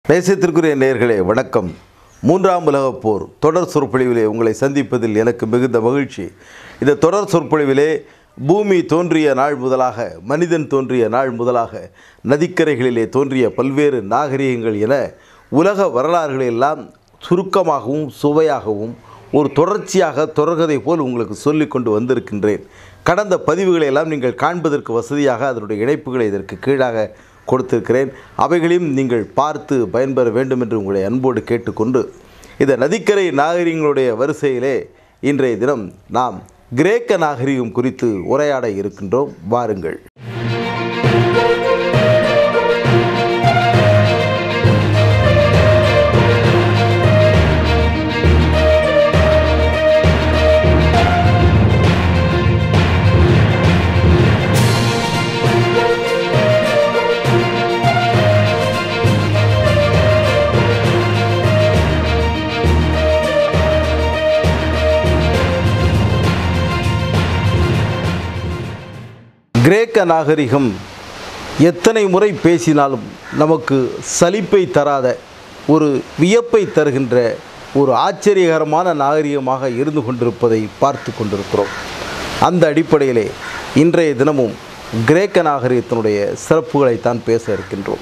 நேசத்திற்குரிய நேயர்களே வணக்கம். மூன்றாம் உலகப் போர் தொடர் சொற்பொழிவிலே உங்களை சந்திப்பதில் எனக்கு மிகுந்த மகிழ்ச்சி. இந்த தொடர் சொற்பொழிவிலே பூமி தோன்றிய நாள் முதலாக, மனிதன் தோன்றிய நாள் முதலாக நதிக்கரைகளிலே தோன்றிய பல்வேறு நாகரிகங்கள் என உலக வரலாறுகளெல்லாம் சுருக்கமாகவும் சுவையாகவும் ஒரு தொடர்ச்சியாக தொடர்கதை போல் உங்களுக்கு சொல்லிக் கொண்டு வந்திருக்கின்றேன். கடந்த பதிவுகளை எல்லாம் நீங்கள் காண்பதற்கு வசதியாக அதனுடைய இணைப்புகளை இதற்கு கீழாக கொடுத்திருக்கிறேன். அவைகளையும் நீங்கள் பார்த்து பயன்பெற வேண்டும் என்று உங்களை அன்போடு கேட்டுக்கொண்டு, இந்த நதிக்கரை நாகரிகங்களுடைய வரிசையிலே இன்றைய தினம் நாம் கிரேக்க நாகரிகம் குறித்து உரையாட இருக்கின்றோம். வாருங்கள். கிரேக்க நாகரிகம் எத்தனை முறை பேசினாலும் நமக்கு சலிப்பை தராத, ஒரு வியப்பை தருகின்ற ஒரு ஆச்சரியகரமான நாகரிகமாக இருந்து கொண்டிருப்பதை பார்த்து கொண்டிருக்கிறோம். அந்த அடிப்படையிலே இன்றைய தினமும் கிரேக்க நாகரிகத்தினுடைய சிறப்புகளைத்தான் பேச இருக்கின்றோம்.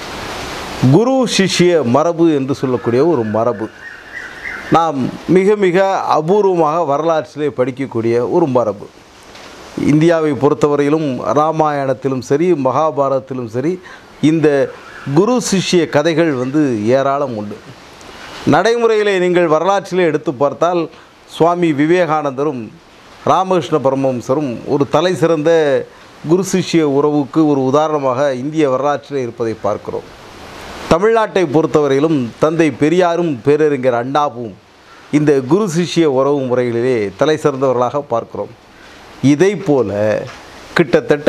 குரு சிஷ்ய மரபு என்று சொல்லக்கூடிய ஒரு மரபு நாம் மிக மிக அபூர்வமாக வரலாற்றிலே படிக்கக்கூடிய ஒரு மரபு. இந்தியாவை பொறுத்தவரையிலும் இராமாயணத்திலும் சரி, மகாபாரதத்திலும் சரி, இந்த குரு சிஷ்ய கதைகள் ஏராளம் உண்டு. நடைமுறையிலே நீங்கள் வரலாற்றிலே எடுத்து பார்த்தால் சுவாமி விவேகானந்தரும் ராமகிருஷ்ண பரமஹம்சரும் ஒரு தலை சிறந்த குரு சிஷ்ய உறவுக்கு ஒரு உதாரணமாக இந்திய வரலாற்றிலே இருப்பதை பார்க்கிறோம். தமிழ்நாட்டை பொறுத்தவரையிலும் தந்தை பெரியாரும் பேரறிஞர் அண்ணாவும் இந்த குரு சிஷ்ய உறவு முறைகளிலே தலை சிறந்தவர்களாக பார்க்கிறோம். இதை போல கிட்டத்தட்ட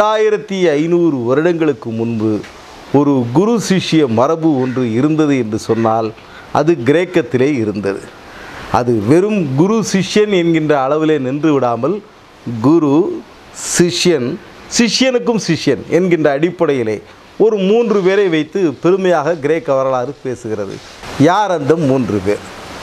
2500 வருடங்களுக்கு முன்பு ஒரு குரு சிஷ்ய மரபு ஒன்று இருந்தது என்று சொன்னால் அது கிரேக்கத்திலே இருந்தது. அது வெறும் குரு சிஷ்யன் என்கின்ற அளவிலே நின்று விடாமல் குரு சிஷ்யன், சிஷ்யனுக்கும் சிஷ்யன் என்கின்ற அடிப்படையிலே ஒரு 3 பேரை வைத்து பெருமையாக கிரேக்க வரலாறு பேசுகிறது. யார் அந்த 3 பேர்?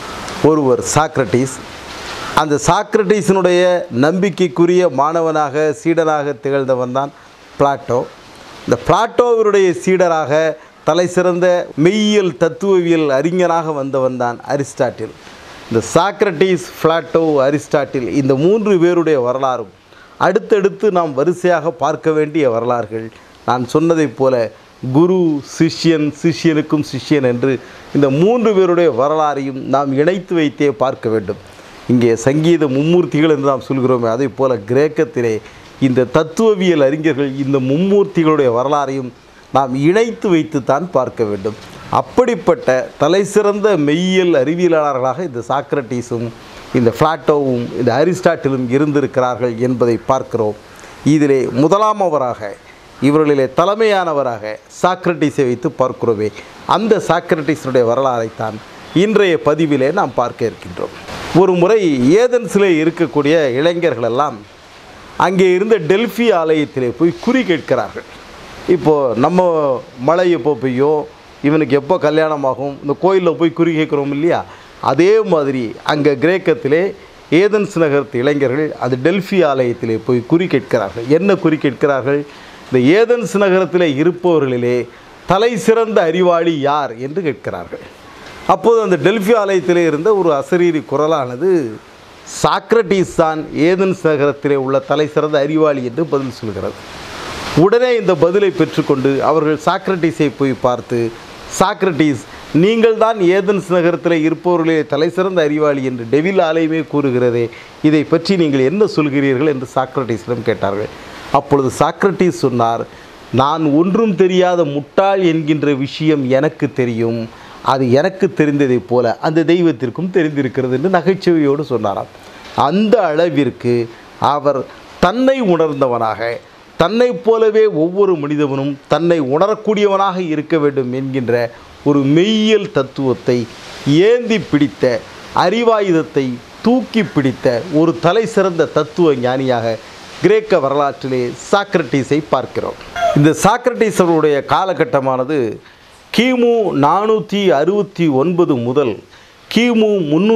ஒருவர் சாக்ரட்டிஸ். அந்த சாக்ரட்டிஸினுடைய நம்பிக்கைக்குரிய மாணவனாக, சீடனாக திகழ்ந்தவன் தான் பிளாட்டோ. இந்த பிளாட்டோவினுடைய சீடராக தலை சிறந்த மெய்யியல் தத்துவவியல் அறிஞனாக வந்தவன் தான் அரிஸ்டாட்டில். இந்த சாக்ரட்டிஸ், பிளாட்டோ, அரிஸ்டாட்டில் இந்த 3 பேருடைய வரலாறும் அடுத்தடுத்து நாம் வரிசையாக பார்க்க வேண்டிய வரலாறுகள். நான் சொன்னதைப் போல குரு சிஷ்யன், சிஷ்யனுக்கும் சிஷ்யன் என்று இந்த 3 பேருடைய வரலாறையும் நாம் இணைத்து வைத்தே பார்க்க வேண்டும். இங்கே சங்கீத மும்மூர்த்திகள் என்று நாம் சொல்கிறோமே, அதே போல் கிரேக்கத்திலே இந்த தத்துவவியல் அறிஞர்கள் இந்த மும்மூர்த்திகளுடைய வரலாறையும் நாம் இணைத்து வைத்துத்தான் பார்க்க வேண்டும். அப்படிப்பட்ட தலை சிறந்த மெய்யியல் அறிவியலாளர்களாக இந்த சாக்ரட்டிஸும் இந்த பிளாட்டோவும் இந்த அரிஸ்டாட்டிலும் இருந்திருக்கிறார்கள் என்பதை பார்க்கிறோம். இதிலே முதலாமவராக, இவர்களிலே தலைமையானவராக சாக்ரட்டிஸை வைத்து பார்க்கிறோமே, அந்த சாக்ரட்டிஸுடைய வரலாறைத்தான் இன்றைய பதிவிலே நாம் பார்க்க இருக்கின்றோம். ஒரு முறை ஏதென்ஸிலே இருக்கக்கூடிய இளைஞர்களெல்லாம் அங்கே இருந்த டெல்ஃபி ஆலயத்திலே போய் குறி கேட்கிறார்கள். இப்போது நம்ம மழை எப்போ பெய்யும், இவனுக்கு எப்போ கல்யாணமாகும், இந்த கோயிலில் போய் குறி கேட்குறோம் இல்லையா, அதே மாதிரி அங்கே கிரேக்கத்திலே ஏதென்ஸ் நகரத்து இளைஞர்கள் அது டெல்ஃபி ஆலயத்திலே போய் குறி கேட்கிறார்கள். என்ன குறி கேட்கிறார்கள்? இந்த ஏதென்ஸ் நகரத்திலே இருப்பவர்களிலே தலை சிறந்த அறிவாளி யார் என்று கேட்கிறார்கள். அப்போது அந்த டெல்ஃபி ஆலயத்திலே இருந்த ஒரு அசரீரி குரலானது சாக்ரட்டிஸ் தான் ஏதென்ஸ் நகரத்திலே உள்ள தலை சிறந்த அறிவாளி என்று பதில் சொல்கிறது. உடனே இந்த பதிலை பெற்றுக்கொண்டு அவர்கள் சாக்ரட்டிஸை போய் பார்த்து, சாக்ரட்டிஸ், நீங்கள் தான் ஏதென்ஸ் நகரத்தில் இருப்பவர்களே தலை சிறந்த அறிவாளி என்று டெவில் ஆலயமே கூறுகிறதே, இதை பற்றி நீங்கள் என்ன சொல்கிறீர்கள் என்று சாக்ரட்டிஸிடம் கேட்டார்கள். அப்பொழுது சாக்ரட்டிஸ் சொன்னார், நான் ஒன்றும் தெரியாத முட்டாள் என்கின்ற விஷயம் எனக்கு தெரியும், அது எனக்கு தெரிந்ததைப் போல அந்த தெய்வத்திற்கும் தெரிந்திருக்கிறது என்று நகைச்சுவையோடு சொன்னாராம். அந்த அளவிற்கு அவர் தன்னை உணர்ந்தவனாக, தன்னை போலவே ஒவ்வொரு மனிதவனும் தன்னை உணரக்கூடியவனாக இருக்க வேண்டும் என்கின்ற ஒரு மெய்யியல் தத்துவத்தை ஏந்தி பிடித்த, அறிவாயுதத்தை தூக்கி பிடித்த ஒரு தலை சிறந்த தத்துவ ஞானியாக கிரேக்க வரலாற்றிலே சாக்ரட்டிஸை பார்க்கிறோம். இந்த சாக்ரட்டிஸ் அவருடைய காலகட்டமானது கிமு 469 முதல் கிமு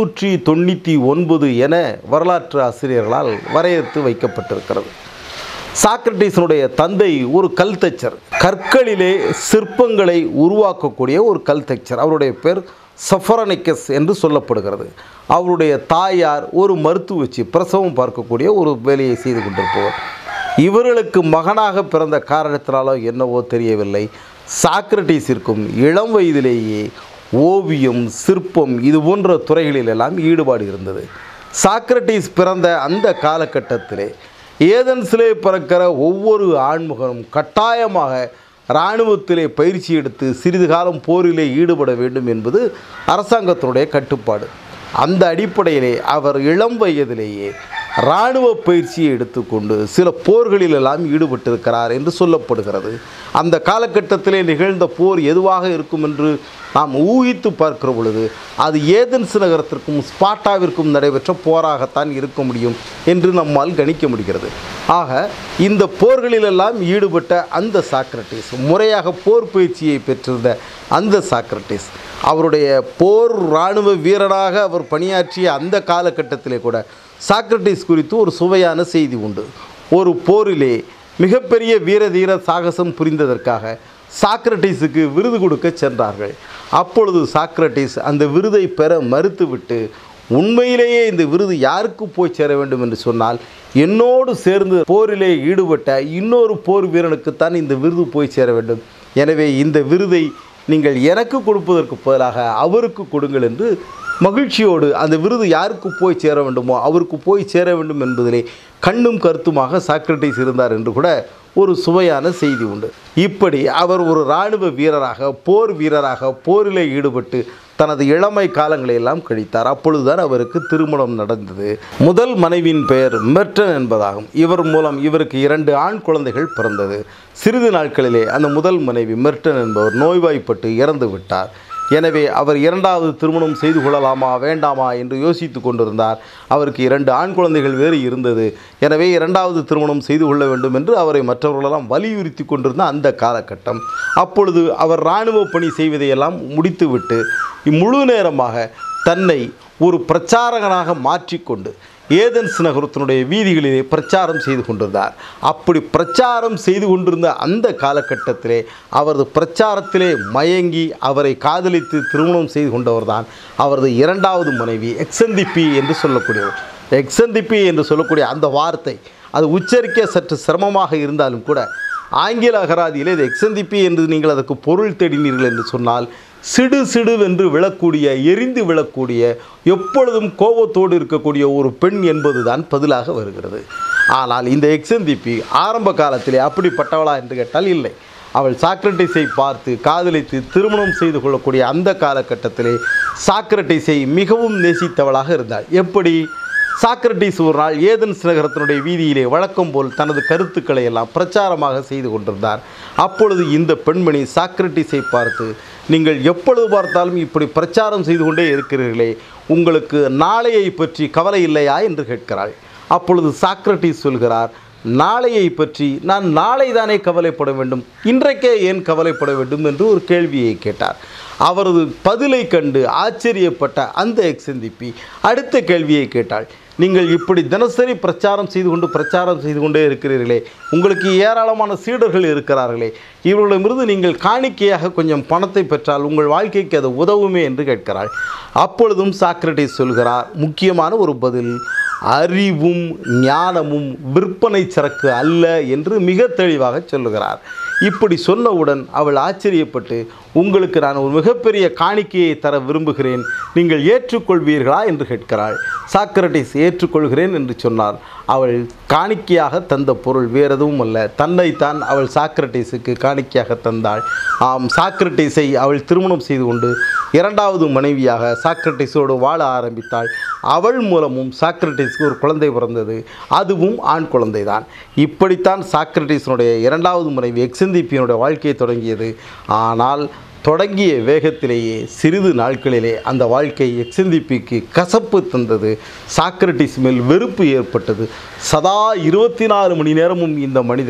399 என வரலாற்று ஆசிரியர்களால் வரையறுத்து வைக்கப்பட்டிருக்கிறது. சாக்ரட்டிஸினுடைய தந்தை ஒரு கல்தச்சர், கற்களிலே சிற்பங்களை உருவாக்கக்கூடிய ஒரு கல்தச்சர். அவருடைய பேர் சஃபரனிக்கஸ் என்று சொல்லப்படுகிறது. அவருடைய தாயார் ஒரு மருத்துவச்சி, பிரசவம் பார்க்கக்கூடிய ஒரு வேலையை செய்து கொண்டிருப்பவர். இவர்களுக்கு மகனாக பிறந்த காரணத்தினாலோ என்னவோ தெரியவில்லை, சாக்ரட்டிஸிற்கும் இளம் வயதிலேயே ஓவியம், சிற்பம் இது போன்ற துறைகளிலெல்லாம் ஈடுபாடு இருந்தது. சாக்ரட்டிஸ் பிறந்த அந்த காலகட்டத்திலே ஏதென்ஸிலே பிறக்கிற ஒவ்வொரு ஆண்மகனும் கட்டாயமாக இராணுவத்திலே பயிற்சி எடுத்து சிறிது காலம் போரிலே ஈடுபட வேண்டும் என்பது அரசாங்கத்தினுடைய கட்டுப்பாடு. அந்த அடிப்படையிலே அவர் இளம் வயதிலேயே இராணுவ பயிற்சியை எடுத்துக்கொண்டு சில போர்களிலெல்லாம் ஈடுபட்டிருக்கிறார் என்று சொல்லப்படுகிறது. அந்த காலகட்டத்திலே நிகழ்ந்த போர் எதுவாக இருக்கும் என்று நாம் ஊகித்து பார்க்கிற பொழுது அது ஏதென்ஸ் நகரத்திற்கும் ஸ்பார்ட்டாவிற்கும் நடைபெற்ற போராகத்தான் இருக்க முடியும் என்று நம்மால் கணிக்க முடிகிறது. ஆக இந்த போர்களிலெல்லாம் ஈடுபட்ட அந்த சாக்ரட்டிஸ், முறையாக போர் பயிற்சியை பெற்றிருந்த அந்த சாக்ரட்டிஸ், அவருடைய போர் இராணுவ வீரராக அவர் பணியாற்றிய அந்த காலகட்டத்திலே கூட சாக்ரட்டிஸ் குறித்து ஒரு சுவையான செய்தி உண்டு. ஒரு போரிலே மிகப்பெரிய வீரதீர சாகசம் புரிந்ததற்காக சாக்ரட்டிஸுக்கு விருது கொடுக்க சென்றார்கள். அப்பொழுது சாக்ரட்டிஸ் அந்த விருதை பெற மறுத்துவிட்டு, உண்மையிலேயே இந்த விருது யாருக்கு போய் சேர வேண்டும் என்று சொன்னால் என்னோடு சேர்ந்து போரிலே ஈடுபட்ட இன்னொரு போர் வீரனுக்குத்தான் இந்த விருது போய் சேர வேண்டும். எனவே இந்த விருதை நீங்கள் எனக்கு கொடுப்பதற்கு பதிலாக அவருக்கு கொடுங்கள் என்று மகிழ்ச்சியோடு அந்த விருது யாருக்கு போய் சேர வேண்டுமோ அவருக்கு போய் சேர வேண்டும் என்பதிலே கண்ணும் கருத்துமாக சாக்ரட்டிஸ் இருந்தார் என்று கூட ஒரு சுவையான செய்தி உண்டு. இப்படி அவர் ஒரு இராணுவ வீரராக, போர் வீரராக போரிலே ஈடுபட்டு தனது இளமை காலங்களை எல்லாம் கழித்தார். அப்பொழுதுதான் அவருக்கு திருமணம் நடந்தது. முதல் மனைவியின் பெயர் மெர்டன் என்பதாகும். இவர் மூலம் இவருக்கு 2 ஆண் குழந்தைகள் பிறந்தது. சிறிது நாட்களிலே அந்த முதல் மனைவி மெர்டன் என்பவர் நோய்வாய்ப்பட்டு இறந்து விட்டார். எனவே அவர் 2வது திருமணம் செய்து கொள்ளலாமா வேண்டாமா என்று யோசித்து கொண்டிருந்தார். அவருக்கு 2 ஆண் குழந்தைகள் வேறு இருந்தது. எனவே 2வது திருமணம் செய்து கொள்ள வேண்டும் என்று அவரை மற்றவர்களெல்லாம் வலியுறுத்தி கொண்டிருந்த அந்த காலகட்டம். அப்பொழுது அவர் இராணுவ பணி செய்வதையெல்லாம் முடித்துவிட்டு முழு நேரமாக தன்னை ஒரு பிரச்சாரகனாக மாற்றிக்கொண்டு ஏதென்ஸ் நகரத்தினுடைய வீதிகளிலே பிரச்சாரம் செய்து கொண்டிருந்தார். அப்படி பிரச்சாரம் செய்து கொண்டிருந்த அந்த காலகட்டத்திலே அவரது பிரச்சாரத்திலே மயங்கி அவரை காதலித்து திருமணம் செய்து கொண்டவர்தான் அவரது 2வது மனைவி எக்ஸந்திப்பி என்று சொல்லக்கூடியவர். எக்ஸந்திப்பி என்று சொல்லக்கூடிய அந்த வார்த்தை அது உச்சரிக்க சற்று சிரமமாக இருந்தாலும் கூட ஆங்கில அகராதியிலே இது எக்ஸந்திப்பி என்று நீங்கள் அதற்கு பொருள் தேடினீர்கள் என்று சொன்னால் சிடு சிடுவென்று விழக்கூடிய, எரிந்து விழக்கூடிய, எப்பொழுதும் கோபத்தோடு இருக்கக்கூடிய ஒரு பெண் என்பதுதான் பதிலாக வருகிறது. ஆனால் இந்த எக்ஸந்திப்பி ஆரம்ப காலத்திலே அப்படிப்பட்டவளா என்று கேட்டால் இல்லை. அவள் சாக்ரட்டிஸை பார்த்து காதலித்து திருமணம் செய்து கொள்ளக்கூடிய அந்த காலகட்டத்திலே சாக்ரட்டிஸை மிகவும் நேசித்தவளாக இருந்தாள். எப்படி? சாக்ரட்டிஸ் ஒரு நாள் ஏதென்ஸ் நகரத்தினுடைய வீதியிலே வழக்கம் போல் தனது கருத்துக்களை எல்லாம் பிரச்சாரமாக செய்து கொண்டிருந்தார். அப்பொழுது இந்த பெண்மணி சாக்ரட்டிஸை பார்த்து, நீங்கள் எப்பொழுது பார்த்தாலும் இப்படி பிரச்சாரம் செய்து கொண்டே இருக்கிறீர்களே, உங்களுக்கு நாளையை பற்றி கவலை இல்லையா என்று கேட்கிறாள். அப்பொழுது சாக்ரட்டிஸ் சொல்கிறார், நாளையை பற்றி நான் நாளை தானே கவலைப்பட வேண்டும், இன்றைக்கே ஏன் கவலைப்பட வேண்டும் என்று ஒரு கேள்வியை கேட்டார். அவரது பதிலை கண்டு ஆச்சரியப்பட்ட அந்த எக்ஸந்திப்பி அடுத்த கேள்வியை கேட்டாள். நீங்கள் இப்படி தினசரி பிரச்சாரம் செய்து கொண்டே இருக்கிறீர்களே, உங்களுக்கு ஏராளமான சீடர்கள் இருக்கிறார்களே, இவர்களிடமிருந்து நீங்கள் காணிக்கையாக கொஞ்சம் பணத்தை பெற்றால் உங்கள் வாழ்க்கைக்கு அது உதவுமே என்று கேட்கிறாள். அப்பொழுதும் சாக்ரட்டிஸ் சொல்கிறார் முக்கியமான ஒரு பதில், அறிவும் ஞானமும் விற்பனை சரக்கு அல்ல என்று மிக தெளிவாக சொல்லுகிறார். இப்படி சொன்னவுடன் அவள் ஆச்சரியப்பட்டு, உங்களுக்கு நான் ஒரு மிகப்பெரிய காணிக்கையை தர விரும்புகிறேன், நீங்கள் ஏற்றுக்கொள்வீர்களா என்று கேட்கிறாள். சாக்ரட்டிஸ் ஏற்றுக்கொள்கிறேன் என்று சொன்னார். அவள் காணிக்கையாக தந்த பொருள் வேறு எதுவும் அல்ல, தன்னைத்தான் அவள் சாக்ரட்டிஸுக்கு காணிக்கையாக தந்தாள். ஆம், சாக்ரட்டிஸை அவள் திருமணம் செய்து கொண்டு 2வது மனைவியாக சாக்ரட்டிஸோடு வாழ ஆரம்பித்தாள். அவள் மூலமும் சாக்ரட்டிஸுக்கு ஒரு குழந்தை பிறந்தது, அதுவும் ஆண் குழந்தை தான். இப்படித்தான் சாக்ரட்டிஸினுடைய 2வது மனைவி எக்ஸந்திப்பியினுடைய வாழ்க்கையை தொடங்கியது. ஆனால் தொடங்கிய வேகத்திலேயே சிறிது நாட்களிலே அந்த வாழ்க்கை எக்ஸந்திப்பிக்கு கசப்பு தந்தது. சாக்ரட்டிஸ் மேல் வெறுப்பு ஏற்பட்டது. சதா 24 மணி நேரமும் இந்த மனிதர்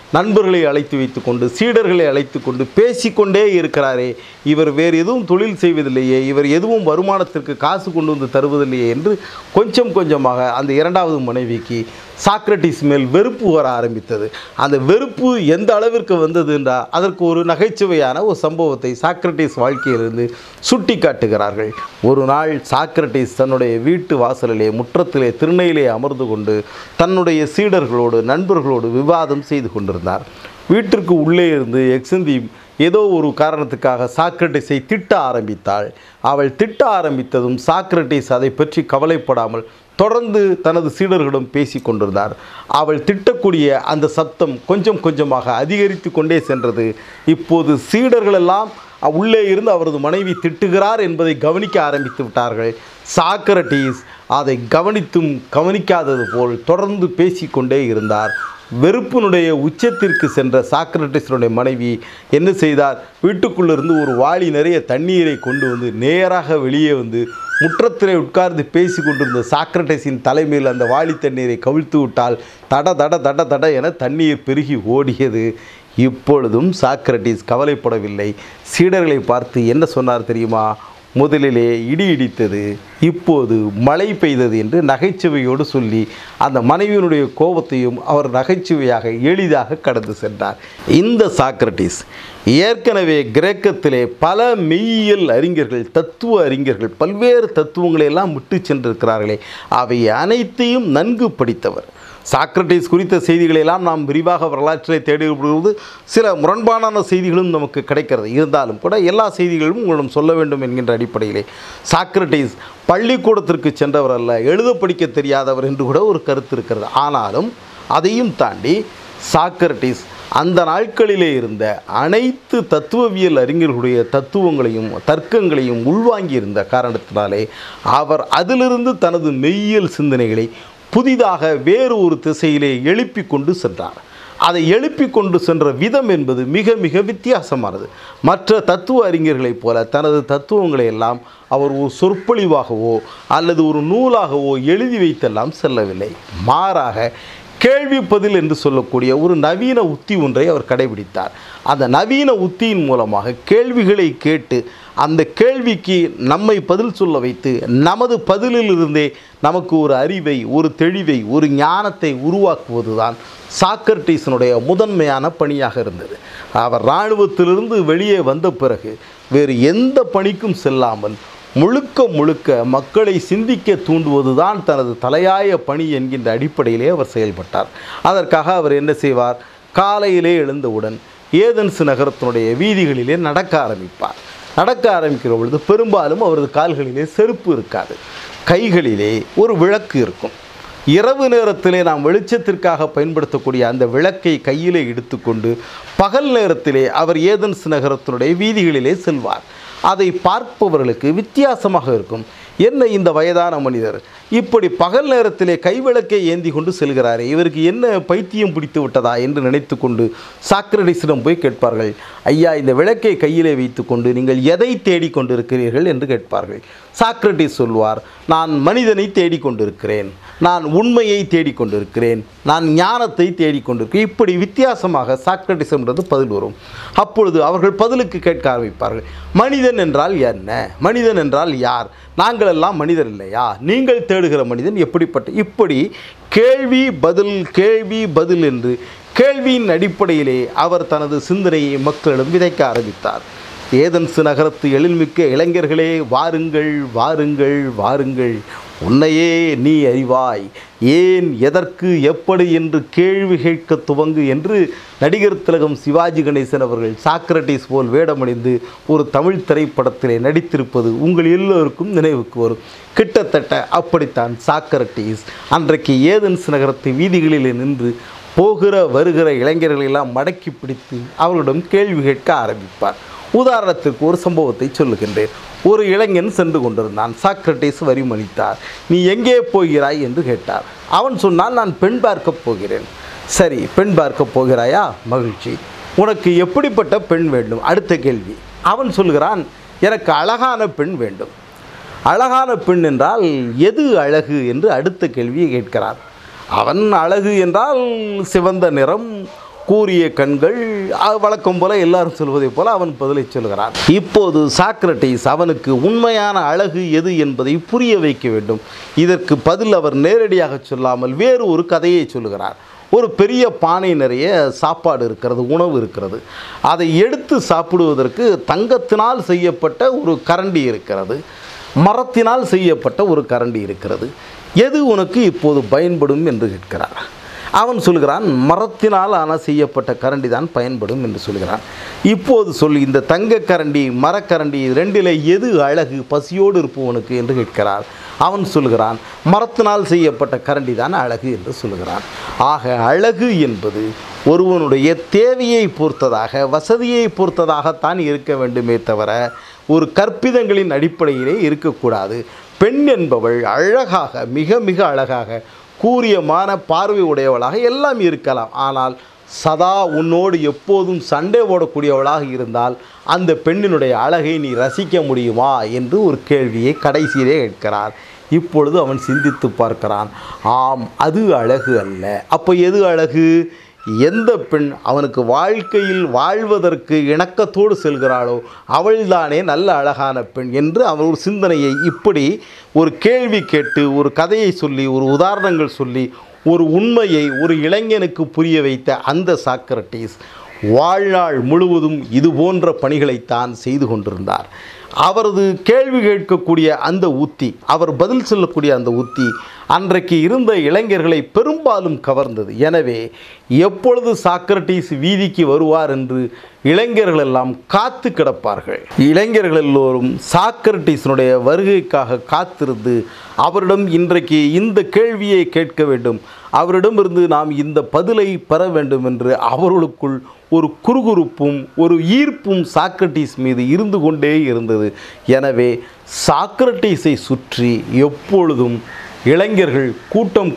நண்பர்களை அழைத்து வைத்து கொண்டு சீடர்களை அழைத்து கொண்டு பேசிக்கொண்டே இருக்கிறாரே, இவர் வேறு எதுவும் தொழில் செய்வதில்லையே, இவர் எதுவும் வருமானத்திற்கு காசு கொண்டு வந்து தருவதில்லையே என்று கொஞ்சம் கொஞ்சமாக அந்த இரண்டாவது மனைவிக்கு சாக்ரட்டிஸ் மேல் வெறுப்பு வர ஆரம்பித்தது. அந்த வெறுப்பு எந்த அளவிற்கு வந்தது என்றால் அதற்கு ஒரு நகைச்சுவையான ஒரு சம்பவத்தை சாக்ரட்டிஸ் வாழ்க்கையிலிருந்து சுட்டி காட்டுகிறார்கள். ஒரு நாள் சாக்ரட்டிஸ் தன்னுடைய வீட்டு வாசலிலே முற்றத்திலே திண்ணையிலே அமர்ந்து கொண்டு தன்னுடைய சீடர்களோடு நண்பர்களோடு விவாதம் செய்து கொண்டிருந்தார். வீட்டிற்கு உள்ளே இருந்து எக்ஸந்தி ஏதோ ஒரு காரணத்துக்காக சாக்ரட்டிஸை திட்ட ஆரம்பித்தாள். அவள் திட்ட ஆரம்பித்ததும் சாக்ரட்டிஸ் அதை பற்றி கவலைப்படாமல் தொடர்ந்து தனது சீடர்களிடம் பேசி கொண்டிருந்தார். அவள் திட்டக்கூடிய அந்த சப்தம் கொஞ்சம் கொஞ்சமாக அதிகரித்து கொண்டே சென்றது. இப்போது சீடர்களெல்லாம் உள்ளே இருந்து அவரது மனைவி திட்டுகிறார் என்பதை கவனிக்க ஆரம்பித்து விட்டார்கள். சாக்ரட்டிஸ் அதை கவனித்தும் கவனிக்காதது போல் தொடர்ந்து பேசிக்கொண்டே இருந்தார். வெறுப்பினுடைய உச்சத்திற்கு சென்ற சாக்ரட்டிஸினுடைய மனைவி என்ன செய்தார்? வீட்டுக்குள்ளிருந்து ஒரு வாளி நிறைய தண்ணீரை கொண்டு வந்து நேராக வெளியே வந்து முற்றத்திலே உட்கார்ந்து பேசி கொண்டிருந்த சாக்ரட்டிஸின் தலைமையில் அந்த வாளி தண்ணீரை கவிழ்த்து விட்டால் தட தட தட தட என தண்ணீர் பெருகி ஓடியது. இப்பொழுதும் சாக்ரட்டிஸ் கவலைப்படவில்லை. சீடர்களை பார்த்து என்ன சொன்னார் தெரியுமா? முதலிலே இடி இடித்தது, இப்போது மழை பெய்தது என்று நகைச்சுவையோடு சொல்லி அந்த மனைவியினுடைய கோபத்தையும் அவர் நகைச்சுவையாக எளிதாக கடந்து சென்றார். இந்த சாக்ரட்டிஸ் ஏற்கனவே கிரேக்கத்திலே பல மெய்யியல் அறிஞர்கள், தத்துவ அறிஞர்கள் பல்வேறு தத்துவங்களையெல்லாம் விட்டு சென்றிருக்கிறார்களே, அவை அனைத்தையும் நன்கு படித்தவர். சாக்ரட்டிஸ் குறித்த செய்திகளெல்லாம் நாம் விரிவாக வரலாற்றிலே தேடும்போது சில முரண்பாடான செய்திகளும் நமக்கு கிடைக்கிறது. இருந்தாலும் கூட எல்லா செய்திகளும் உங்களிடம் சொல்ல வேண்டும் என்கின்ற அடிப்படையிலே சாக்ரட்டிஸ் பள்ளிக்கூடத்திற்கு சென்றவர் அல்ல, எழுத படிக்க தெரியாதவர் என்று கூட ஒரு கருத்து இருக்கிறது. ஆனாலும் அதையும் தாண்டி சாக்ரட்டிஸ் அந்த நாட்களிலே இருந்த அனைத்து தத்துவவியல் அறிஞர்களுடைய தத்துவங்களையும் தர்க்கங்களையும் உள்வாங்கியிருந்த காரணத்தினாலே அவர் அதிலிருந்து தனது மெய்யியல் சிந்தனைகளை புதிதாக வேறு ஒரு திசையிலே எழுப்பி கொண்டு சென்றார். அதை எழுப்பி கொண்டு சென்ற விதம் என்பது மிக மிக வித்தியாசமானது. மற்ற தத்துவ அறிஞர்களைப் போல தனது தத்துவங்களை எல்லாம் அவர் ஒரு சொற்பொழிவாகவோ அல்லது ஒரு நூலாகவோ எழுதி வைத்தெல்லாம் செல்லவில்லை. மாறாக கேள்வி பதில் என்று சொல்லக்கூடிய ஒரு நவீன உத்தி ஒன்றை அவர் கடைபிடித்தார். அந்த நவீன உத்தியின் மூலமாக கேள்விகளை கேட்டு அந்த கேள்விக்கு நம்மை பதில் சொல்ல வைத்து நமது பதிலிலிருந்தே நமக்கு ஒரு அறிவை, ஒரு தெளிவை, ஒரு ஞானத்தை உருவாக்குவதுதான் சாக்ரட்டிஸினுடைய முதன்மையான பணியாக இருந்தது. அவர் இராணுவத்திலிருந்து வெளியே வந்த பிறகு வேறு எந்த பணிக்கும் செல்லாமல் முழுக்க முழுக்க மக்களை சிந்திக்க தூண்டுவதுதான் தனது தலையாய பணி என்கின்ற அடிப்படையிலே அவர் செயல்பட்டார். அதற்காக அவர் என்ன செய்வார்? காலையிலே எழுந்தவுடன் ஏதென்ஸ் நகரத்தினுடைய வீதிகளிலே நடக்க ஆரம்பிப்பார். நடக்க ஆரம்பிக்கிற பொழுது பெரும்பாலும் அவரது கால்களிலே செருப்பு இருக்காது, கைகளிலே ஒரு விளக்கு இருக்கும். இரவு நேரத்திலே நாம் வெளிச்சத்திற்காக பயன்படுத்தக்கூடிய அந்த விளக்கை கையிலே எடுத்துக்கொண்டு பகல் நேரத்திலே அவர் ஏதென்ஸ் நகரத்தினுடைய வீதிகளிலே செல்வார். அதை பார்ப்பவர்களுக்கு வித்தியாசமாக இருக்கும். என்ன இந்த வயதான மனிதர் இப்படி பகல் நேரத்திலே கைவிளக்கை ஏந்தி கொண்டு செல்கிறாரே, இவருக்கு என்ன பைத்தியம் பிடித்து விட்டதா என்று நினைத்து கொண்டு சாக்ரட்டிஸிடம் போய் கேட்பார்கள். ஐயா, இந்த விளக்கை கையிலே வைத்து கொண்டு நீங்கள் எதை தேடிக்கொண்டிருக்கிறீர்கள் என்று கேட்பார்கள். சாக்ரட்டிஸ் சொல்வார், நான் மனிதனை தேடிக்கொண்டிருக்கிறேன், நான் உண்மையை தேடிக்கொண்டிருக்கிறேன், நான் ஞானத்தை தேடிக்கொண்டிருக்கிறேன். இப்படி வித்தியாசமாக சாக்ரட்டிஸ் என்றது பதில் வரும். அப்பொழுது அவர்கள் பதிலுக்கு கேட்க ஆரம்பிப்பார்கள். மனிதன் என்றால் என்ன? மனிதன் என்றால் யார்? நாங்கள் எல்லாம் மனிதர் இல்லையா? நீங்கள் தேடுகிற மனிதன் எப்படிப்பட்ட? இப்படி கேள்வி பதில் கேள்வி பதில் என்று கேள்வியின் அடிப்படையிலே அவர் தனது சிந்தனையை மக்களிடம் விதைக்க ஆரம்பித்தார். ஏதென்ஸ் நகரத்து எழில்மிக்க இளைஞர்களே, வாருங்கள் வாருங்கள் வாருங்கள், உன்னையே நீ அறிவாய், ஏன் எதற்கு எப்படி என்று கேள்வி கேட்க துவங்கு என்று நடிகர் திலகம் சிவாஜி கணேசன் அவர்கள் சாக்ரட்டிஸ் போல் வேடமணிந்து ஒரு தமிழ் திரைப்படத்திலே நடித்திருப்பது உங்கள் எல்லோருக்கும் நினைவுக்கு வரும். கிட்டத்தட்ட அப்படித்தான் சாக்ரட்டிஸ் அன்றைக்கு ஏதென்ஸ் நகரத்து வீதிகளிலே நின்று போகிற வருகிற இளைஞர்களெல்லாம் மடக்கி பிடித்து அவர்களிடம் கேள்வி கேட்க ஆரம்பிப்பார். உதாரணத்திற்கு ஒரு சம்பவத்தை சொல்லுகின்றேன். ஒரு இளைஞன் சென்று கொண்டிருந்தான். சாக்ரட்டிஸ் வரிமளித்தார். நீ எங்கே போகிறாய் என்று கேட்டார். அவன் சொன்னான், நான் பெண் பார்க்கப் போகிறேன். சரி, பெண் பார்க்கப் போகிறாயா? மகிழ்ச்சி. உனக்கு எப்படிப்பட்ட பெண் வேண்டும்? அடுத்த கேள்வி. அவன் சொல்கிறான், எனக்கு அழகான பெண் வேண்டும். அழகான பெண் என்றால் எது அழகு என்று அடுத்த கேள்வியை கேட்கிறார். அவன் அழகு என்றால் சிவந்த நிறம், கூரிய கண்கள், வழக்கம் போல எல்லாரும் சொல்வதை போல அவன் பதிலை சொல்கிறான். இப்போது சாக்ரட்டிஸ் அவனுக்கு உண்மையான அழகு எது என்பதை புரிய வைக்க வேண்டும். இதற்கு பதில் அவர் நேரடியாக சொல்லாமல் வேறு ஒரு கதையை சொல்லுகிறார். ஒரு பெரிய பானை நிறைய சாப்பாடு இருக்கிறது, உணவு இருக்கிறது. அதை எடுத்து சாப்பிடுவதற்கு தங்கத்தினால் செய்யப்பட்ட ஒரு கரண்டி இருக்கிறது, மரத்தினால் செய்யப்பட்ட ஒரு கரண்டி இருக்கிறது. எது உனக்கு இப்போது பயன்படும் என்று கேட்கிறார். அவன் சொல்கிறான், மரத்தினால் ஆனால் செய்யப்பட்ட கரண்டி தான் பயன்படும் என்று சொல்கிறான். இப்போது சொல்லி, இந்த தங்க கரண்டி மரக்கரண்டி ரெண்டில் எது அழகு, பசியோடு இருப்பவனுக்கு என்று கேட்கிறார். அவன் சொல்கிறான், மரத்தினால் செய்யப்பட்ட கரண்டி தான் அழகு என்று சொல்கிறான். ஆக அழகு என்பது ஒருவனுடைய தேவையை பொறுத்ததாக, வசதியை பொறுத்ததாகத்தான் இருக்க வேண்டுமே தவிர ஒரு கற்பிதங்களின் அடிப்படையிலே இருக்கக்கூடாது. பெண் என்பவள் அழகாக, மிக மிக அழகாக, கூரியமான பார்வை உடையவளாக எல்லாம் இருக்கலாம். ஆனால் சதா உன்னோடு எப்போதும் சண்டை போடக்கூடியவளாக இருந்தால் அந்த பெண்ணினுடைய அழகை நீ ரசிக்க முடியுமா என்று ஒரு கேள்வியை கடைசியிலே கேட்கிறார். இப்பொழுது அவன் சிந்தித்து பார்க்கிறான். ஆம், அது அழகு அல்ல. அப்போ எது அழகு? எந்த பெண் அவனுக்கு வாழ்க்கையில் வாழ்வதற்கு இணக்கத்தோடு செல்கிறாளோ அவள்தானே நல்ல அழகான பெண் என்று அவன் ஒரு சிந்தனையை, இப்படி ஒரு கேள்வி கேட்டு, ஒரு கதையை சொல்லி, ஒரு உதாரணங்கள் சொல்லி, ஒரு உண்மையை ஒரு இளைஞனுக்கு புரிய வைத்த அந்த சாக்ரட்டிஸ் வாழ்நாள் முழுவதும் இது போன்ற பணிகளைத்தான் செய்து கொண்டிருந்தார். அவரது கேள்வி கேட்கக்கூடிய அந்த உத்தி, அவர் பதில் சொல்லக்கூடிய அந்த உத்தி அன்றைக்கு இருந்த இளைஞர்களை பெரும்பாலும் கவர்ந்தது. எனவே எப்பொழுது சாக்ரட்டிஸ் வீதிக்கு வருவார் என்று இளைஞர்கள் எல்லாம் காத்து கிடப்பார்கள். இளைஞர்கள் எல்லோரும் சாக்ரட்டிஸினுடைய வருகைக்காக காத்திருந்து அவரிடம் இன்றைக்கு இந்த கேள்வியை கேட்க வேண்டும், அவரிடமிருந்து நாம் இந்த பதிலை பெற வேண்டும் என்று அவர்களுக்குள் ஒரு குறுகுறுப்பும் ஒரு ஈர்ப்பும் சாக்ரட்டிஸ் மீது இருந்து கொண்டே இருந்தது. எனவே சாக்ரட்டிஸை சுற்றி எப்பொழுதும் இளைஞர்கள் கூட்டம்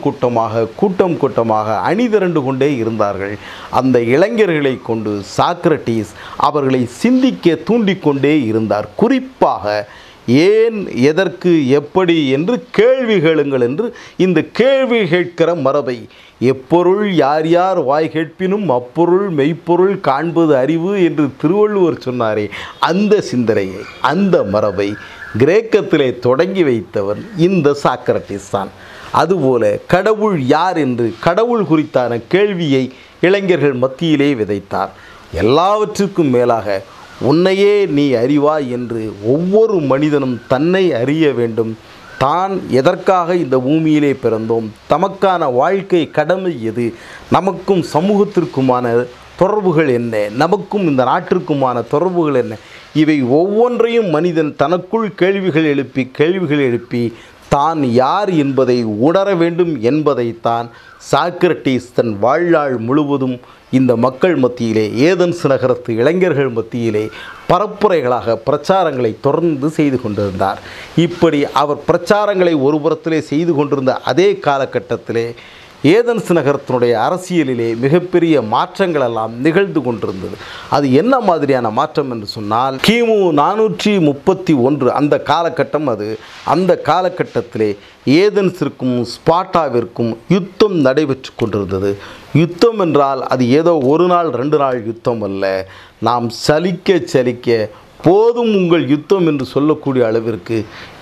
கூட்டமாக அணிதிரண்டு கொண்டே இருந்தார்கள். அந்த இளைஞர்களை கொண்டு சாக்ரட்டிஸ் அவர்களை சிந்திக்க தூண்டிக்கொண்டே இருந்தார். குறிப்பாக ஏன், எதற்கு, எப்படி என்று கேள்வி கேளுங்கள் என்று இந்த கேள்வி கேட்கிற மரபை, எப்பொருள் யார் யார் வாய் கேட்பினும் அப்பொருள் மெய்ப்பொருள் காண்பது அறிவு என்று திருவள்ளுவர் சொன்னாரே, அந்த சிந்தனையை, அந்த மரபை கிரேக்கத்திலே தொடங்கி வைத்தவன் இந்த சாக்ரட்டிஸ் தான். அதுபோல கடவுள் யார் என்று கடவுள் குறித்தான கேள்வியை இளைஞர்கள் மத்தியிலே விதைத்தார். எல்லாவற்றுக்கும் மேலாக உன்னையே நீ அறிவாய் என்று ஒவ்வொரு மனிதனும் தன்னை அறிய வேண்டும். தான் எதற்காக இந்த பூமியிலே பிறந்தோம், தமக்கான வாழ்க்கை கடமை எது, நமக்கும் சமூகத்திற்குமான தொடர்புகள் என்ன, நமக்கும் இந்த நாட்டிற்குமான தொடர்புகள் என்ன, இவை ஒவ்வொன்றையும் மனிதன் தனக்குள் கேள்விகள் எழுப்பி தான் யார் என்பதை உணர வேண்டும் என்பதைத்தான் சாக்ரட்டிஸ் தன் வாழ்நாள் முழுவதும் இந்த மக்கள் மத்தியிலே, ஏதென்ஸ் நகரத்து இளைஞர்கள் மத்தியிலே பரப்புரைகளாக பிரச்சாரங்களை தொடர்ந்து செய்து கொண்டிருந்தார். இப்படி அவர் பிரச்சாரங்களை ஒரு புறத்திலே செய்து கொண்டிருந்த அதே காலகட்டத்திலே ஏதென்ஸ் நகரத்தினுடைய அரசியலிலே மிகப்பெரிய மாற்றங்கள் எல்லாம் நிகழ்ந்து கொண்டிருந்தது. அது என்ன மாதிரியான மாற்றம் என்று சொன்னால், கிமு 431 அந்த காலகட்டம். அந்த காலகட்டத்திலே ஏதென்ஸிற்கும் ஸ்பார்ட்டாவிற்கும் யுத்தம் நடைபெற்று கொண்டிருந்தது. யுத்தம் என்றால் அது ஏதோ ஒரு நாள் 2 நாள் யுத்தம் அல்ல. நாம் சலிக்க போதும் உங்கள் யுத்தம் என்று சொல்லக்கூடிய அளவிற்கு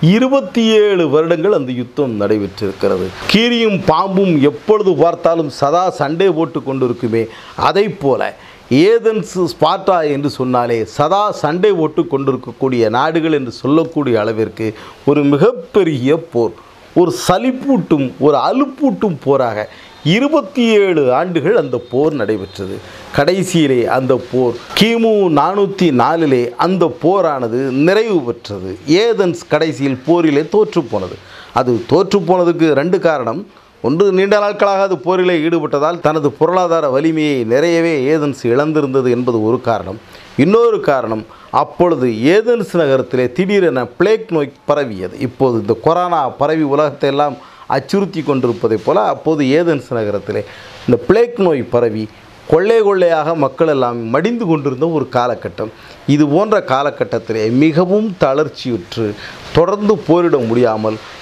27 வருடங்கள் அந்த யுத்தம் நடைபெற்றிருக்கிறது. கீரியும் பாம்பும் எப்பொழுது பார்த்தாலும் சதா சண்டை போட்டு கொண்டிருக்குமே, அதை போல ஏதென்ஸ் ஸ்பார்ட்டா என்று சொன்னாலே சதா சண்டை போட்டு கொண்டிருக்கக்கூடிய நாடுகள் என்று சொல்லக்கூடிய அளவிற்கு ஒரு மிகப்பெரிய போர், ஒரு சலிப்பூட்டும் ஒரு அலுப்பூட்டும் போராக 27 ஆண்டுகள் அந்த போர் நடைபெற்றது. கடைசியிலே அந்த போர் கிமு 404 அந்த போரானது நிறைவு பெற்றது. ஏதென்ஸ் கடைசியில் போரிலே தோற்றுப்போனது. அது தோற்றுப்போனதுக்கு 2 காரணம். ஒன்று, நீண்ட நாட்களாக அது போரிலே ஈடுபட்டதால் தனது பொருளாதார வலிமையை நிறையவே ஏதென்ஸ் இழந்திருந்தது என்பது ஒரு காரணம். இன்னொரு காரணம், அப்பொழுது ஏதென்ஸ் நகரத்திலே திடீரென பிளேக் நோய் பரவியது. இப்போது இந்த கொரோனா பரவி உலகத்தை எல்லாம் அச்சுறுத்தி கொண்டிருப்பதைப் போல அப்போது ஏதென்ஸ் நகரத்திலே இந்த பிளேக் நோய் பரவி கொள்ளையாக மக்கள் எல்லாம் மடிந்து கொண்டிருந்த ஒரு காலகட்டம். இது போன்ற காலகட்டத்திலே மிகவும் தளர்ச்சியுற்று தொடர்ந்து போரிட முடியாமல்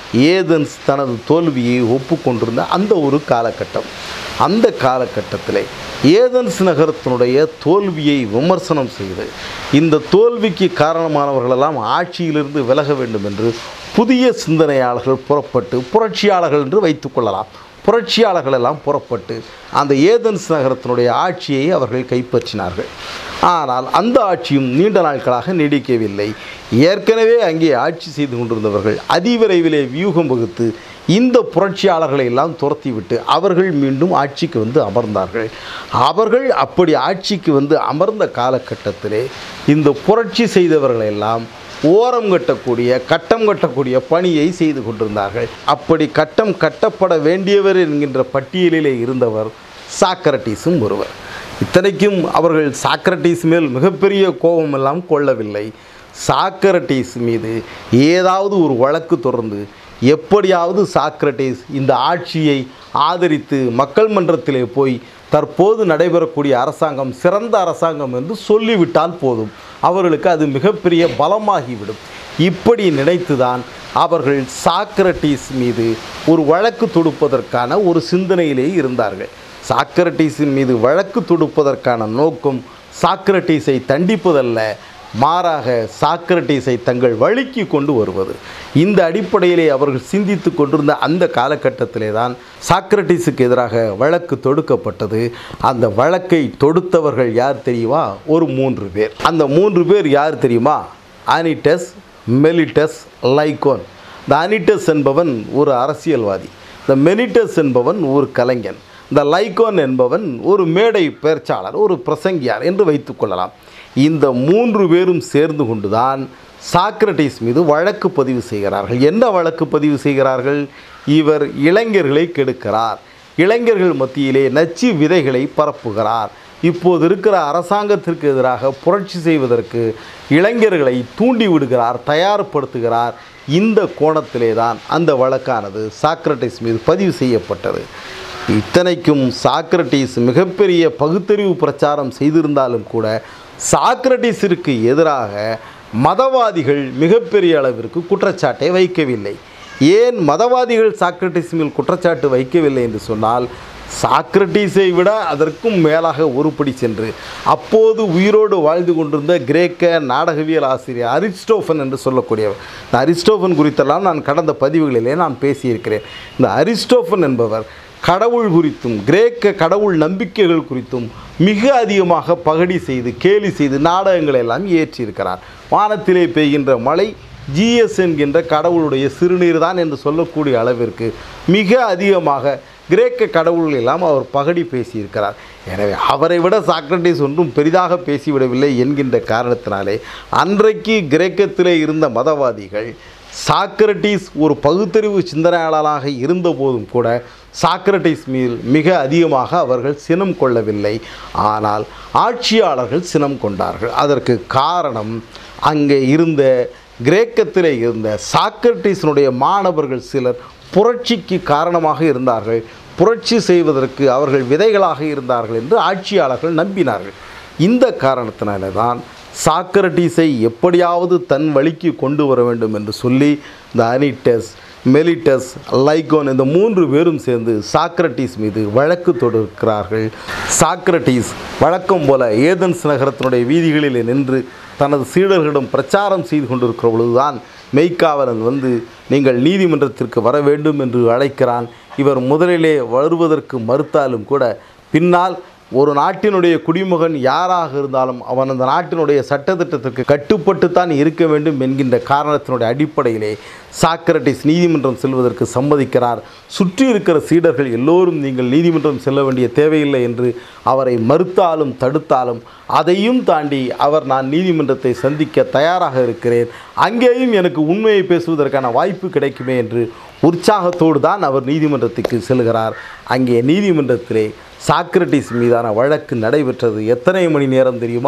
ஏதென்ஸ் தனது தோல்வியை ஒப்புக்கொண்டிருந்த அந்த ஒரு காலகட்டம். அந்த காலகட்டத்தில் ஏதென்ஸ் நகரத்தினுடைய தோல்வியை விமர்சனம் செய்து இந்த தோல்விக்கு காரணமானவர்களெல்லாம் ஆட்சியிலிருந்து விலக வேண்டும் என்று புதிய சிந்தனையாளர்கள் புறப்பட்டு, புரட்சியாளர்கள் என்று வைத்துக்கொள்ளலாம், புரட்சியாளர்கள் எல்லாம் புறப்பட்டு அந்த ஏதென்ஸ் நகரத்தினுடைய ஆட்சியை அவர்கள் கைப்பற்றினார்கள். ஆனால் அந்த ஆட்சியும் நீண்ட நாட்களாக நீடிக்கவில்லை. ஏற்கனவே அங்கே ஆட்சி செய்து கொண்டிருந்தவர்கள் அதிவிரைவிலே வியூகம் வகுத்து இந்த புரட்சியாளர்களை எல்லாம் துரத்திவிட்டு அவர்கள் மீண்டும் ஆட்சிக்கு வந்து அமர்ந்தார்கள். அவர்கள் அப்படி ஆட்சிக்கு வந்து அமர்ந்த காலகட்டத்திலே இந்த புரட்சி செய்தவர்களெல்லாம் ஓரம் கட்டக்கூடிய, கட்டம் கட்டக்கூடிய பணியை செய்து கொண்டிருந்தார்கள். அப்படி கட்டம் கட்டப்பட வேண்டியவர் என்கின்ற பட்டியலிலே இருந்தவர் சாக்ரடீஸும் ஒருவர். இத்தனைக்கும் அவர்கள் சாக்ரடீஸ் மேல் மிகப்பெரிய கோபமெல்லாம் கொள்ளவில்லை. சாக்ரடீஸ் மீது ஏதாவது ஒரு வழக்கு தொடர்ந்து எப்படியாவது சாக்ரடீஸ் இந்த ஆட்சியை ஆதரித்து மக்கள் மன்றத்திலே போய் தற்போது நடைபெறக்கூடிய அரசாங்கம் சிறந்த அரசாங்கம் என்று சொல்லிவிட்டால் போதும், அவர்களுக்கு அது மிகப்பெரிய பலமாகிவிடும். இப்படி நினைத்துதான் அவர்கள் சாக்ரடீஸ் மீது ஒரு வழக்கு தொடுப்பதற்கான ஒரு சிந்தனையிலே இருந்தார்கள். சாக்ரடீஸின் மீது வழக்கு தொடுப்பதற்கான நோக்கம் சாக்ரடீஸை தண்டிப்பதல்ல, மாறாக சாக்ரடீஸை தங்கள் வழிக்கு கொண்டு வருவது. இந்த அடிப்படையிலே அவர்கள் சிந்தித்து கொண்டிருந்த அந்த காலகட்டத்திலே தான் சாக்ரடீஸுக்கு எதிராக வழக்கு தொடுக்கப்பட்டது. அந்த வழக்கை தொடுத்தவர்கள் யார் தெரியுமா? ஒரு 3 பேர். அந்த 3 பேர் யார் தெரியுமா? Anytus, Meletus, Lycon. இந்த அனிடஸ் என்பவன் ஒரு அரசியல்வாதி, இந்த மெலிட்டஸ் என்பவன் ஒரு கலைஞன், இந்த லைகோன் என்பவன் ஒரு மேடை பேச்சாளர், ஒரு பிரசங்கியார் என்று வைத்துக்கொள்ளலாம். இந்த 3 பேரும் சேர்ந்து கொண்டுதான் சாக்ரடீஸ் மீது வழக்கு பதிவு செய்கிறார்கள். என்ன வழக்கு பதிவு செய்கிறார்கள்? இவர் இளைஞர்களை கெடுக்கிறார், இளைஞர்கள் மத்தியிலே நச்சு விதைகளை பரப்புகிறார், இப்போது இருக்கிற அரசாங்கத்திற்கு எதிராக புரட்சி செய்வதற்கு இளைஞர்களை தூண்டி விடுகிறார், தயார்படுத்துகிறார். இந்த கோணத்திலே தான் அந்த வழக்கானது சாக்ரடீஸ் மீது பதிவு செய்யப்பட்டது. இத்தனைக்கும் சாக்ரடீஸ் மிகப்பெரிய பகுத்தறிவு பிரச்சாரம் செய்திருந்தாலும் கூட சாக்ரடீஸிற்கு எதிராக மதவாதிகள் மிகப்பெரிய அளவிற்கு குற்றச்சாட்டை வைக்கவில்லை. ஏன் மதவாதிகள் சாக்ரடீஸ் மேல் குற்றச்சாட்டு வைக்கவில்லை என்று சொன்னால், சாக்ரடீஸை விட அதற்கும் மேலாக ஒருபடி சென்று அப்போது உயிரோடு வாழ்ந்து கொண்டிருந்த கிரேக்க நாடகவியல் ஆசிரியர் அரிஸ்டோஃபன் என்று சொல்லக்கூடியவர். இந்த அரிஸ்டோஃபன் குறித்தெல்லாம் நான் கடந்த பதிவுகளிலே நான் பேசியிருக்கிறேன். இந்த அரிஸ்டோஃபன் என்பவர் கடவுள் குறித்தும் கிரேக்க கடவுள் நம்பிக்கைகள் குறித்தும் மிக அதிகமாக பகடி செய்து கேலி செய்து நாடகங்களை எல்லாம் இயற்றியிருக்கிறார். வானத்திலே பெய்கின்ற மழை ஜிஎஸ் என்கின்ற கடவுளுடைய சிறுநீர் தான் என்று சொல்லக்கூடிய அளவிற்கு மிக அதிகமாக கிரேக்க கடவுள்கள் எல்லாம் அவர் பகடி பேசியிருக்கிறார். எனவே அவரை விட சாக்ரடீஸ் ஒன்றும் பெரிதாக பேசிவிடவில்லை என்கின்ற காரணத்தினாலே அன்றைக்கு கிரேக்கத்திலே இருந்த மதவாதிகள் சாக்ரடீஸ் ஒரு பகுத்தறிவு சிந்தனையாளராக இருந்தபோதும் கூட சாக்ரடீஸ் மீது மிக அதிகமாக அவர்கள் சினம் கொள்ளவில்லை. ஆனால் ஆட்சியாளர்கள் சினம் கொண்டார்கள். அதற்கு காரணம் அங்கே இருந்த கிரேக்கத்திலே இருந்த சாக்ரடீஸினுடைய மாணவர்கள் சிலர் புரட்சிக்கு காரணமாக இருந்தார்கள், புரட்சி செய்வதற்கு அவர்கள் விதைகளாக இருந்தார்கள் என்று ஆட்சியாளர்கள் நம்பினார்கள். இந்த காரணத்தினால தான் சாக்ரடீஸை எப்படியாவது தன் வழிக்கு கொண்டு வர வேண்டும் என்று சொல்லி இந்த அனிடஸ், மெலிட்டஸ், லைகோன் இந்த 3 பேரும் சேர்ந்து சாக்ரடீஸ் மீது வழக்கு தொடுக்கிறார்கள். சாக்ரடீஸ் வழக்கம் போல ஏதென்ஸ் நகரத்தினுடைய வீதிகளில் நின்று தனது சீடர்களிடம் பிரச்சாரம் செய்து கொண்டிருக்கிற பொழுதுதான் மெய்க்காவலன் வந்து நீங்கள் நீதிமன்றத்திற்கு வர வேண்டும் என்று அழைக்கிறான். இவர் முதலிலே வருவதற்கு மறுத்தாலும் கூட பின்னால் ஒரு நாட்டினுடைய குடிமகன் யாராக இருந்தாலும் அவன் அந்த நாட்டினுடைய சட்டத்திட்டத்திற்கு கட்டுப்பட்டு தான் இருக்க வேண்டும் என்கின்ற காரணத்தினுடைய அடிப்படையிலே சாக்ரடீஸ் நீதிமன்றம் செல்வதற்கு சம்மதிக்கிறார். சுற்றி இருக்கிற சீடர்கள் எல்லோரும் நீங்கள் நீதிமன்றம் செல்ல வேண்டிய தேவையில்லை என்று அவரை மறுத்தாலும் தடுத்தாலும் அதையும் தாண்டி அவர் நான் நீதிமன்றத்தை சந்திக்க தயாராக இருக்கிறேன், அங்கேயும் எனக்கு உண்மையை பேசுவதற்கான வாய்ப்பு கிடைக்குமே என்று உற்சாகத்தோடு தான் அவர் நீதிமன்றத்துக்கு செல்கிறார். அங்கே நீதிமன்றத்திலே சாக்ரடீஸ் மீதான வழக்கு நடைபெற்றது. எத்தனை மணி நேரம் தெரியுமா?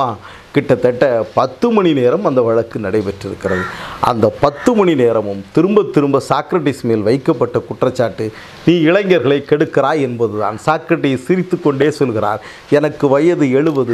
கிட்டத்தட்ட 10 மணி நேரம் அந்த வழக்கு நடைபெற்றிருக்கிறது. அந்த 10 மணி நேரமும் திரும்ப திரும்ப சாக்ரட்டிஸ் மேல் வைக்கப்பட்ட குற்றச்சாட்டு, நீ இளைஞர்களை கெடுக்கிறாய் என்பதுதான். சாக்ரட்டிஸ் சிரித்து கொண்டே சொல்கிறார், எனக்கு வயது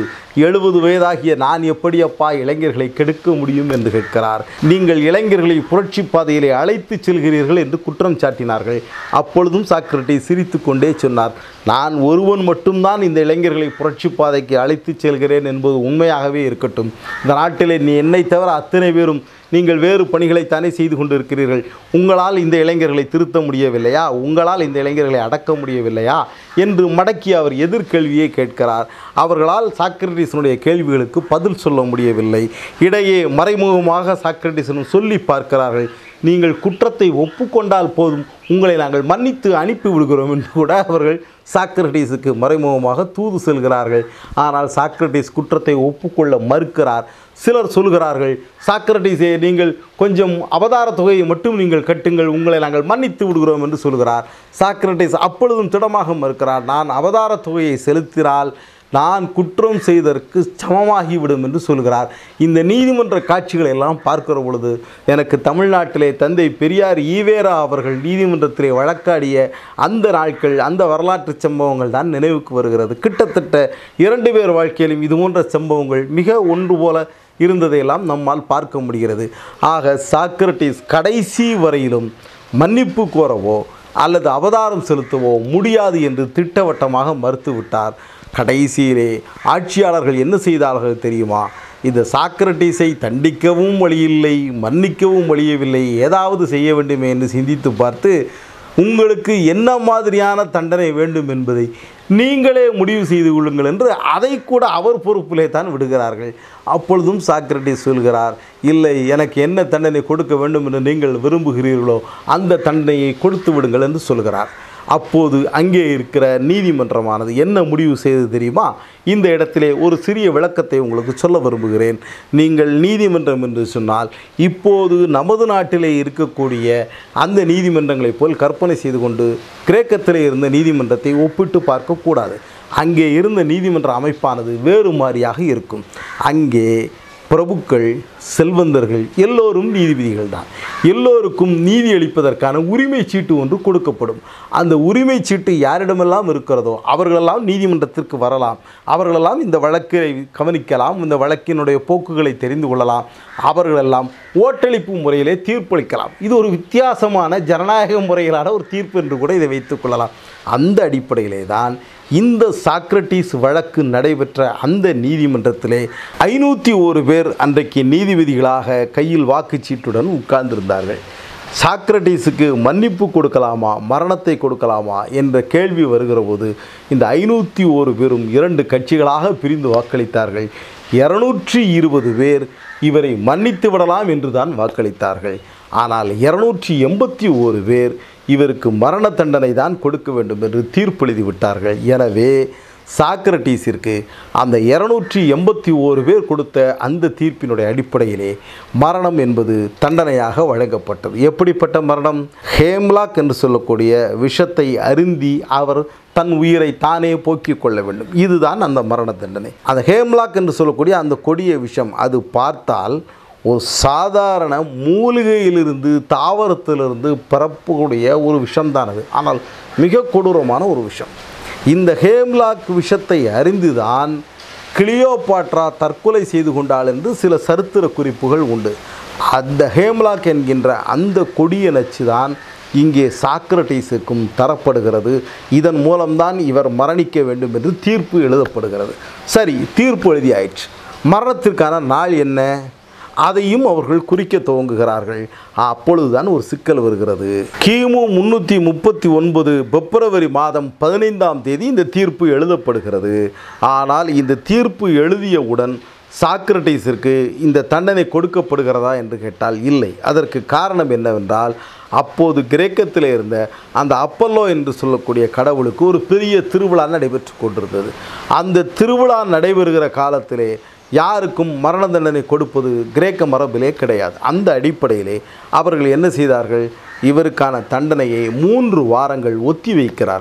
70 வயதாகிய நான் எப்படியப்பா இளைஞர்களை கெடுக்க முடியும் என்று கேட்கிறார். நீங்கள் இளைஞர்களை புரட்சி பாதையிலே அழைத்து செல்கிறீர்கள் என்று குற்றம் சாட்டினார்கள். அப்பொழுதும் சாக்ரட்டிஸ் சிரித்து கொண்டே சொன்னார், நான் ஒருவன் மட்டும்தான் இந்த இளைஞர்களை புரட்சி பாதைக்கு அழைத்து செல்கிறேன் என்பது உண்மையாகவே இருக்கட்டும். இந்த நாட்டிலே நீ என்னை தவிர அத்தனை பேரும் நீங்கள் வேறு பணிகளைத்தானே செய்து கொண்டிருக்கிறீர்கள். உங்களால் இந்த இளைஞர்களை திருத்த முடியவில்லையா? உங்களால் இந்த இளைஞர்களை அடக்க முடியவில்லையா என்று மடக்கி அவர் எதிர்கேள்வியை கேட்கிறார். அவர்களால் சாக்ரட்டிஸினுடைய கேள்விகளுக்கு பதில் சொல்ல முடியவில்லை. இடையே மறைமுகமாக சாக்ரட்டிஸிடம் சொல்லி பார்க்கிறார்கள், நீங்கள் குற்றத்தை ஒப்புக்கொண்டால் போதும், உங்களை நாங்கள் மன்னித்து அனுப்பி விடுகிறோம் என்று கூட அவர்கள் சாக்ரட்டிஸுக்கு மறைமுகமாக தூது செல்கிறார்கள். ஆனால் சாக்ரட்டிஸ் குற்றத்தை ஒப்புக்கொள்ள மறுக்கிறார். சிலர் சொல்கிறார்கள், சாக்ரட்டிஸே நீங்கள் கொஞ்சம் அவதார தொகையை மட்டும் நீங்கள் கட்டுங்கள், உங்களை நாங்கள் மன்னித்து விடுகிறோம் என்று சொல்கிறார். சாக்ரட்டிஸ் அப்பொழுதும் திடமாக மறுக்கிறார், நான் அவதார தொகையை செலுத்தினால் நான் குற்றம் செய்ததற்கு சமமாகிவிடும் என்று சொல்கிறார். இந்த நீதிமன்ற காட்சிகளை எல்லாம் பார்க்கிற பொழுது எனக்கு தமிழ்நாட்டிலே தந்தை பெரியார் ஈவேரா அவர்கள் நீதிமன்றத்திலே வழக்காடிய அந்த நாட்கள், அந்த வரலாற்று சம்பவங்கள் தான் நினைவுக்கு வருகிறது. கிட்டத்தட்ட 2 பேர் வாழ்க்கையிலும் இது போன்ற சம்பவங்கள் மிக ஒன்று போல இருந்ததையெல்லாம் நம்மால் பார்க்க முடிகிறது. ஆக சாக்ரட்டிஸ் கடைசி வரையிலும் மன்னிப்பு கோரவோ அல்லது அவதாரம் செலுத்தவோ முடியாது என்று திட்டவட்டமாக மறுத்துவிட்டார். கடைசியிலே ஆட்சியாளர்கள் என்ன செய்தார்கள் தெரியுமா? இந்த சாக்ரட்டிஸை தண்டிக்கவும் வழியில்லை, மன்னிக்கவும் வழியவில்லை, ஏதாவது செய்ய வேண்டுமே என்று சிந்தித்து பார்த்து, உங்களுக்கு என்ன மாதிரியான தண்டனை வேண்டும் என்பதை நீங்களே முடிவு செய்து கொள்ளுங்கள் என்று அதை கூட அவர் பொறுப்பிலே தான் விடுகிறார்கள். அப்பொழுதும் சாக்ரட்டிஸ் சொல்கிறார், இல்லை, எனக்கு என்ன தண்டனை கொடுக்க வேண்டும் என்று நீங்கள் விரும்புகிறீர்களோ அந்த தண்டனையை கொடுத்து விடுங்கள் என்று சொல்கிறார். அப்போது அங்கே இருக்கிற நீதிமன்றமானது என்ன முடிவு செய்தது தெரியுமா? இந்த இடத்திலே ஒரு சிறிய விளக்கத்தை உங்களுக்கு சொல்ல விரும்புகிறேன். நீங்கள் நீதிமன்றம் என்று சொன்னால் இப்போது நமது நாட்டிலே இருக்கக்கூடிய அந்த நீதிமன்றங்களைப் போல் கற்பனை செய்து கொண்டு கிரேக்கத்திலே இருந்த நீதிமன்றத்தை ஒப்பிட்டு பார்க்கக்கூடாது. அங்கே இருந்த நீதிமன்ற அமைப்பானது வேறு மாதிரியாக இருக்கும். அங்கே பிரபுக்கள், செல்வந்தர்கள் எல்லோரும் நீதிபதிகள் தான். எல்லோருக்கும் நீதி அளிப்பதற்கான உரிமை சீட்டு ஒன்று கொடுக்கப்படும். அந்த உரிமை சீட்டு யாரிடமெல்லாம் இருக்கிறதோ அவர்களெல்லாம் நீதிமன்றத்திற்கு வரலாம். அவர்களெல்லாம் இந்த வழக்கை கவனிக்கலாம், இந்த வழக்கினுடைய போக்குகளை தெரிந்து கொள்ளலாம். அவர்களெல்லாம் ஓட்டளிப்பு முறையிலே தீர்ப்பளிக்கலாம். இது ஒரு வித்தியாசமான ஜனநாயக முறையிலான ஒரு தீர்ப்பு என்று கூட இதை வைத்துக் கொள்ளலாம். அந்த அடிப்படையிலே தான் இந்த சாக்ரட்டிஸ் வழக்கு நடைபெற்ற அந்த நீதிமன்றத்திலே 501 பேர் அன்றைக்கு நீதிபதிகளாக கையில் வாக்குச்சீட்டுடன் உட்கார்ந்திருந்தார்கள். சாக்ரட்டிஸுக்கு மன்னிப்பு கொடுக்கலாமா, மரணத்தை கொடுக்கலாமா என்ற கேள்வி வருகிற போது இந்த 501 பேரும் 2 கட்சிகளாக பிரிந்து வாக்களித்தார்கள். 220 பேர் இவரை மன்னித்து விடலாம் என்று தான் வாக்களித்தார்கள். ஆனால் 281 பேர் இவருக்கு மரண தண்டனை தான் கொடுக்க வேண்டும் என்று தீர்ப்பெழுதி விட்டார்கள். எனவே சாக்ரட்டிஸிற்கு அந்த 281 பேர் கொடுத்த அந்த தீர்ப்பினுடைய அடிப்படையிலே மரணம் என்பது தண்டனையாக வழங்கப்பட்டது. எப்படிப்பட்ட மரணம்? ஹேம்லாக் என்று சொல்லக்கூடிய விஷத்தை அருந்தி அவர் தன் உயிரை தானே போக்கிக் கொள்ள வேண்டும். இதுதான் அந்த மரண தண்டனை. அந்த ஹேம்லாக் என்று சொல்லக்கூடிய அந்த கொடிய விஷம், அது பார்த்தால் ஒரு சாதாரண மூலிகையிலிருந்து, தாவரத்திலிருந்து பிறப்புடைய ஒரு விஷம்தான் அது. ஆனால் மிக கொடூரமான ஒரு விஷம். இந்த ஹேம்லாக் விஷத்தை அறிந்துதான் கிளியோபாட்ரா தற்கொலை செய்து கொண்டாள் என்று சில சரித்திர குறிப்புகள் உண்டு. அந்த ஹேம்லாக் என்கின்ற அந்த கொடிய நச்சு தான் இங்கே சாக்ரட்டிஸுக்கும் தரப்படுகிறது. இதன் மூலம்தான் இவர் மரணிக்க வேண்டும் என்று தீர்ப்பு எழுதப்படுகிறது. சரி, தீர்ப்பு எழுதி ஆயிற்று. மரணத்திற்கான நாள் என்ன? அதையும் அவர்கள் குறிக்க துவங்குகிறார்கள். அப்பொழுதுதான் ஒரு சிக்கல் வருகிறது. கிமு 339 பிப்ரவரி மாதம் 15ஆம் தேதி இந்த தீர்ப்பு எழுதப்படுகிறது. ஆனால் இந்த தீர்ப்பு எழுதியவுடன் சாக்ரட்டிஸிற்கு இந்த தண்டனை கொடுக்கப்படுகிறதா என்று கேட்டால் இல்லை. அதற்கு காரணம் என்னவென்றால், அப்போது கிரேக்கத்தில் இருந்த அந்த அப்பல்லோ என்று சொல்லக்கூடிய கடவுளுக்கு ஒரு பெரிய திருவிழா நடைபெற்று கொண்டிருந்தது. அந்த திருவிழா நடைபெறுகிற காலத்திலே யாருக்கும் மரண தண்டனை கொடுப்பது கிரேக்க மரபிலே கிடையாது. அந்த அடிப்படையிலே அவர்கள் என்ன செய்தார்கள்? இவருக்கான தண்டனையை 3 வாரங்கள் ஒத்தி வைக்கிறார்கள்.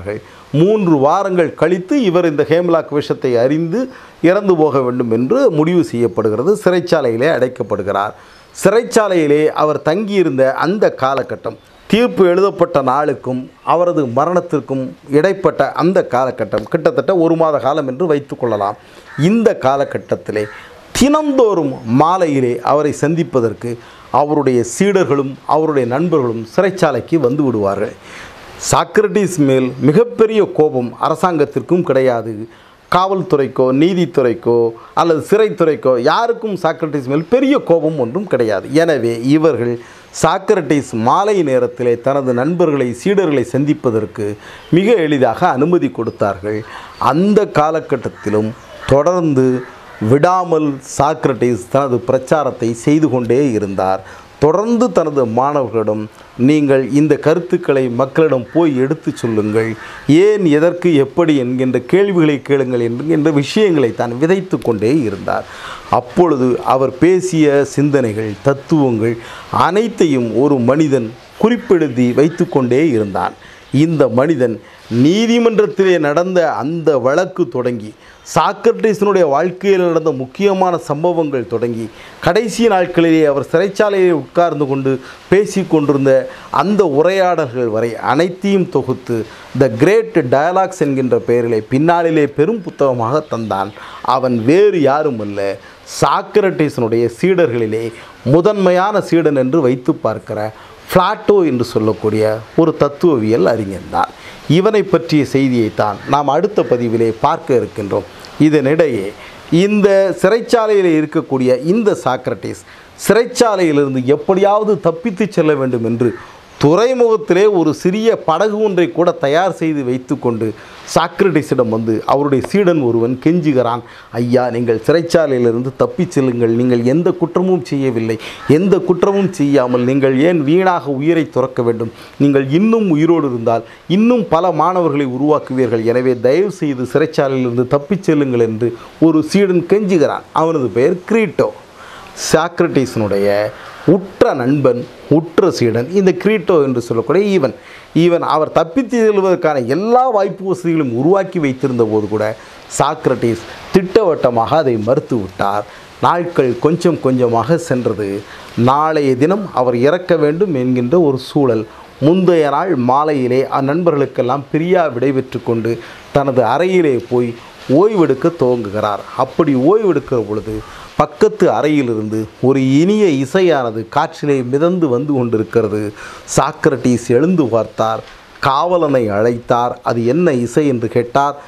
3 வாரங்கள் கழித்து இவர் இந்த ஹேம்லாக் விஷத்தை அறிந்து இறந்து போக வேண்டும் என்று முடிவு செய்யப்படுகிறது. சிறைச்சாலையிலே அடைக்கப்படுகிறார். சிறைச்சாலையிலே அவர் தங்கியிருந்த அந்த காலகட்டம், தீர்ப்பு எழுதப்பட்ட நாளுக்கும் அவரது மரணத்திற்கும் இடைப்பட்ட அந்த காலகட்டம் கிட்டத்தட்ட 1 மாத காலம் என்று வைத்துக்கொள்ளலாம். இந்த காலகட்டத்திலே தினந்தோறும் மாலையிலே அவரை சந்திப்பதற்கு அவருடைய சீடர்களும் அவருடைய நண்பர்களும் சிறைச்சாலைக்கு வந்து விடுவார்கள். சாக்ரட்டிஸ் மேல் மிகப்பெரிய கோபம் அரசாங்கத்திற்கும் கிடையாது, காவல்துறைக்கோ நீதித்துறைக்கோ அல்லது சிறைத்துறைக்கோ யாருக்கும் சாக்ரட்டிஸ் மேல் பெரிய கோபம் ஒன்றும் கிடையாது. எனவே இவர்கள் சாக்ரட்டிஸ் மாலை நேரத்திலே தனது நண்பர்களை சீடர்களை சந்திப்பதற்கு மிக எளிதாக அனுமதி கொடுத்தார்கள். அந்த காலகட்டத்திலும் தொடர்ந்து விடாமல் சாக்ரட்டிஸ் தனது பிரச்சாரத்தை செய்து கொண்டே இருந்தார். தொடர்ந்து தனது மாணவர்களிடம் நீங்கள் இந்த கருத்துக்களை மக்களிடம் போய் எடுத்து சொல்லுங்கள், ஏன் எதற்கு எப்படி என்கின்ற கேள்விகளை கேளுங்கள் என்கின்ற விஷயங்களை தான் விதைத்து கொண்டே இருந்தார். அப்பொழுது அவர் பேசிய சிந்தனைகள் தத்துவங்கள் அனைத்தையும் ஒரு மனிதன் குறிப்பெழுதி வைத்து கொண்டே இருந்தான். இந்த மனிதன் நீதிமன்றத்திலே நடந்த அந்த வழக்கு தொடங்கி சாக்ரட்டிஸினுடைய வாழ்க்கையில் நடந்த முக்கியமான சம்பவங்கள் தொடங்கி கடைசி நாட்களிலே அவர் சிறைச்சாலையை உட்கார்ந்து கொண்டு பேசி கொண்டிருந்த அந்த உரையாடல்கள் வரை அனைத்தையும் தொகுத்து த கிரேட் டயலாக்ஸ் என்கின்ற பெயரிலே பின்னாளிலே பெரும் புத்தகமாக தந்தான். அவன் வேறு யாரும் அல்ல, சாக்ரட்டிஸினுடைய சீடர்களிலே முதன்மையான சீடன் என்று வைத்து பார்க்கிற பிளாட்டோ என்று சொல்லக்கூடிய ஒரு தத்துவவியல் அறிஞர்தான். இவனை பற்றிய செய்தியைத்தான் நாம் அடுத்த பதிவிலே பார்க்க இருக்கின்றோம். இதனிடையே இந்த சிறைச்சாலையில் இருக்கக்கூடிய இந்த சாக்ரட்டிஸ் சிறைச்சாலையிலிருந்து எப்படியாவது தப்பித்து செல்ல வேண்டும் என்று துறைமுகத்திலே ஒரு சிறிய படகு ஒன்றை கூட தயார் செய்து வைத்து கொண்டு சாக்ரட்டிஸிடம் வந்து அவருடைய சீடன் ஒருவன் கெஞ்சுகிறான், ஐயா, நீங்கள் சிறைச்சாலையிலிருந்து தப்பிச் செல்லுங்கள், நீங்கள் எந்த குற்றமும் செய்யவில்லை, எந்த குற்றமும் செய்யாமல் நீங்கள் ஏன் வீணாக உயிரை துறக்க வேண்டும், நீங்கள் இன்னும் உயிரோடு இருந்தால் இன்னும் பல மாணவர்களை உருவாக்குவீர்கள், எனவே தயவு செய்து சிறைச்சாலையிலிருந்து தப்பிச் செல்லுங்கள் என்று ஒரு சீடன் கெஞ்சுகிறான். அவனது பெயர் கிரீட்டோ. சாக்ரட்டிஸினுடைய உற்ற நண்பன், உற்ற சீடன் இந்த கிரீட்டோ என்று சொல்லக்கூடிய ஈவன் அவர் தப்பித்து செல்வதற்கான எல்லா வாய்ப்பு வசதிகளும் உருவாக்கி வைத்திருந்த போது கூட சாக்ரட்டிஸ் திட்டவட்டமாக அதை மறுத்து விட்டார். நாட்கள் கொஞ்சம் கொஞ்சமாக சென்றது. நாளைய தினம் அவர் இறக்க வேண்டும் என்கின்ற ஒரு சூழல். முந்தைய நாள் மாலையிலே அந்நண்பர்களுக்கெல்லாம் பிரியா விடைபெற்று கொண்டு தனது அறையிலே போய் ஓய்வெடுக்க துவங்குகிறார். அப்படி ஓய்வெடுக்கிற பொழுது பக்கத்து அறையிலிருந்து ஒரு இனிய இசையானது காற்றிலே மிதந்து வந்து கொண்டிருக்கிறது. சாக்ரட்டிஸ் எழுந்து பார்த்தார், காவலனை அழைத்தார். அது என்ன இசை என்று கேட்டார்.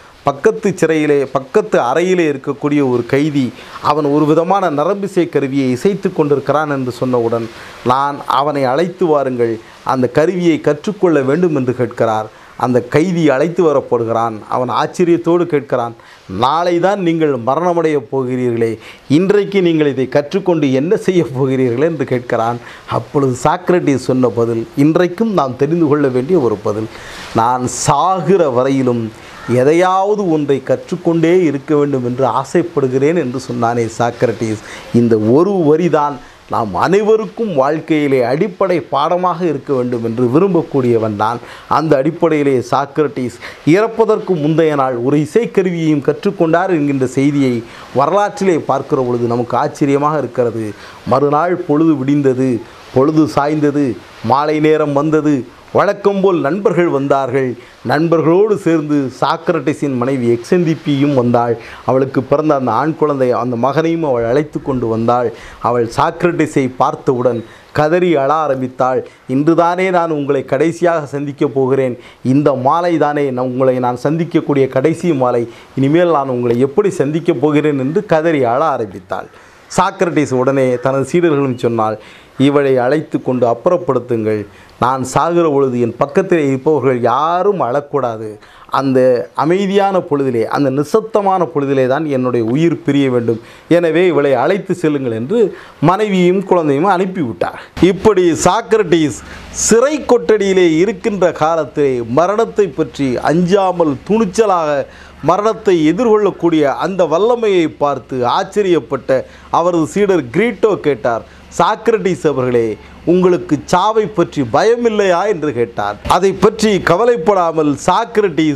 பக்கத்து அறையிலே இருக்கக்கூடிய ஒரு கைதி அவன் ஒரு விதமான நரம்பிசை கருவியை இசைத்து கொண்டிருக்கிறான் என்று சொன்னவுடன், நான் அவனை அழைத்து வாருங்கள், அந்த கருவியை கற்றுக்கொள்ள வேண்டும் என்று கேட்கிறார். அந்த கைதி அழைத்து வரப்படுகிறான். அவன் ஆச்சரியத்தோடு கேட்கிறான், நாளை தான் நீங்கள் மரணமடைய போகிறீர்களே, இன்றைக்கு நீங்கள் இதை கற்றுக்கொண்டு என்ன செய்ய போகிறீர்கள் என்று கேட்கிறான். அப்பொழுது சாக்ரட்டிஸ் சொன்ன பதில் இன்றைக்கும் நாம் தெரிந்து கொள்ள வேண்டிய ஒரு பதில், நான் சாகிற வரையிலும் எதையாவது ஒன்றை கற்றுக்கொண்டே இருக்க வேண்டும் என்று ஆசைப்படுகிறேன் என்று சொன்னானே சாக்ரட்டிஸ். இந்த ஒரு வரிதான் நாம் அனைவருக்கும் வாழ்க்கையிலே அடிப்படை பாடமாக இருக்க வேண்டும் என்று விரும்பக்கூடியவன் தான். அந்த அடிப்படையிலே சாக்ரட்டிஸ் இறப்பதற்கு முந்தைய நாள் ஒரு இசைக்கருவியையும் கற்றுக்கொண்டார் என்கின்ற செய்தியை வரலாற்றிலே பார்க்கிற பொழுது நமக்கு ஆச்சரியமாக இருக்கிறது. மறுநாள் பொழுது விடிந்தது, பொழுது சாய்ந்தது, மாலை நேரம் வந்தது. வழக்கம்போல் நண்பர்கள் வந்தார்கள். நண்பர்களோடு சேர்ந்து சாக்ரட்டிஸின் மனைவி எக்ஸெந்திப்பியும் வந்தாள். அவளுக்கு பிறந்த அந்த ஆண் குழந்தை, அந்த மகனையும் அவள் அழைத்து கொண்டு வந்தாள். அவள் சாக்ரட்டிஸை பார்த்தவுடன் கதறி அழ ஆரம்பித்தாள். இன்றுதானே நான் உங்களை கடைசியாக சந்திக்கப் போகிறேன், இந்த மாலை தானே உங்களை நான் சந்திக்கக்கூடிய கடைசி மாலை, இனிமேல் நான் உங்களை எப்படி சந்திக்கப் போகிறேன் என்று கதறி அழ ஆரம்பித்தாள். சாக்ரட்டிஸ் உடனே தனது சீடர்களும் சொன்னால், இவளை அழைத்து கொண்டு அப்புறப்படுத்துங்கள், நான் சாகிற பொழுது என் பக்கத்தில் இருப்பவர்கள் யாரும் அழக்கூடாது, அந்த அமைதியான பொழுதிலே, அந்த நிசப்தமான பொழுதிலே தான் என்னுடைய உயிர் பிரிய வேண்டும், எனவே இவளை அழைத்து செல்லுங்கள் என்று மனைவியும் குழந்தையும் அனுப்பிவிட்டார். இப்படி சாக்ரட்டிஸ் சிறை கொட்டடியிலே இருக்கின்ற காலத்திலே மரணத்தை பற்றி அஞ்சாமல் துணிச்சலாக மரணத்தை எதிர்கொள்ளக்கூடிய அந்த வல்லமையை பார்த்து ஆச்சரியப்பட்ட அவரது சீடர் கிரீட்டோ கேட்டார், சாக்ரட்டிஸ் அவர்களே, உங்களுக்கு சாவை பற்றி பயமில்லையா என்று கேட்டார். அதை பற்றி கவலைப்படாமல் சாக்ரட்டிஸ்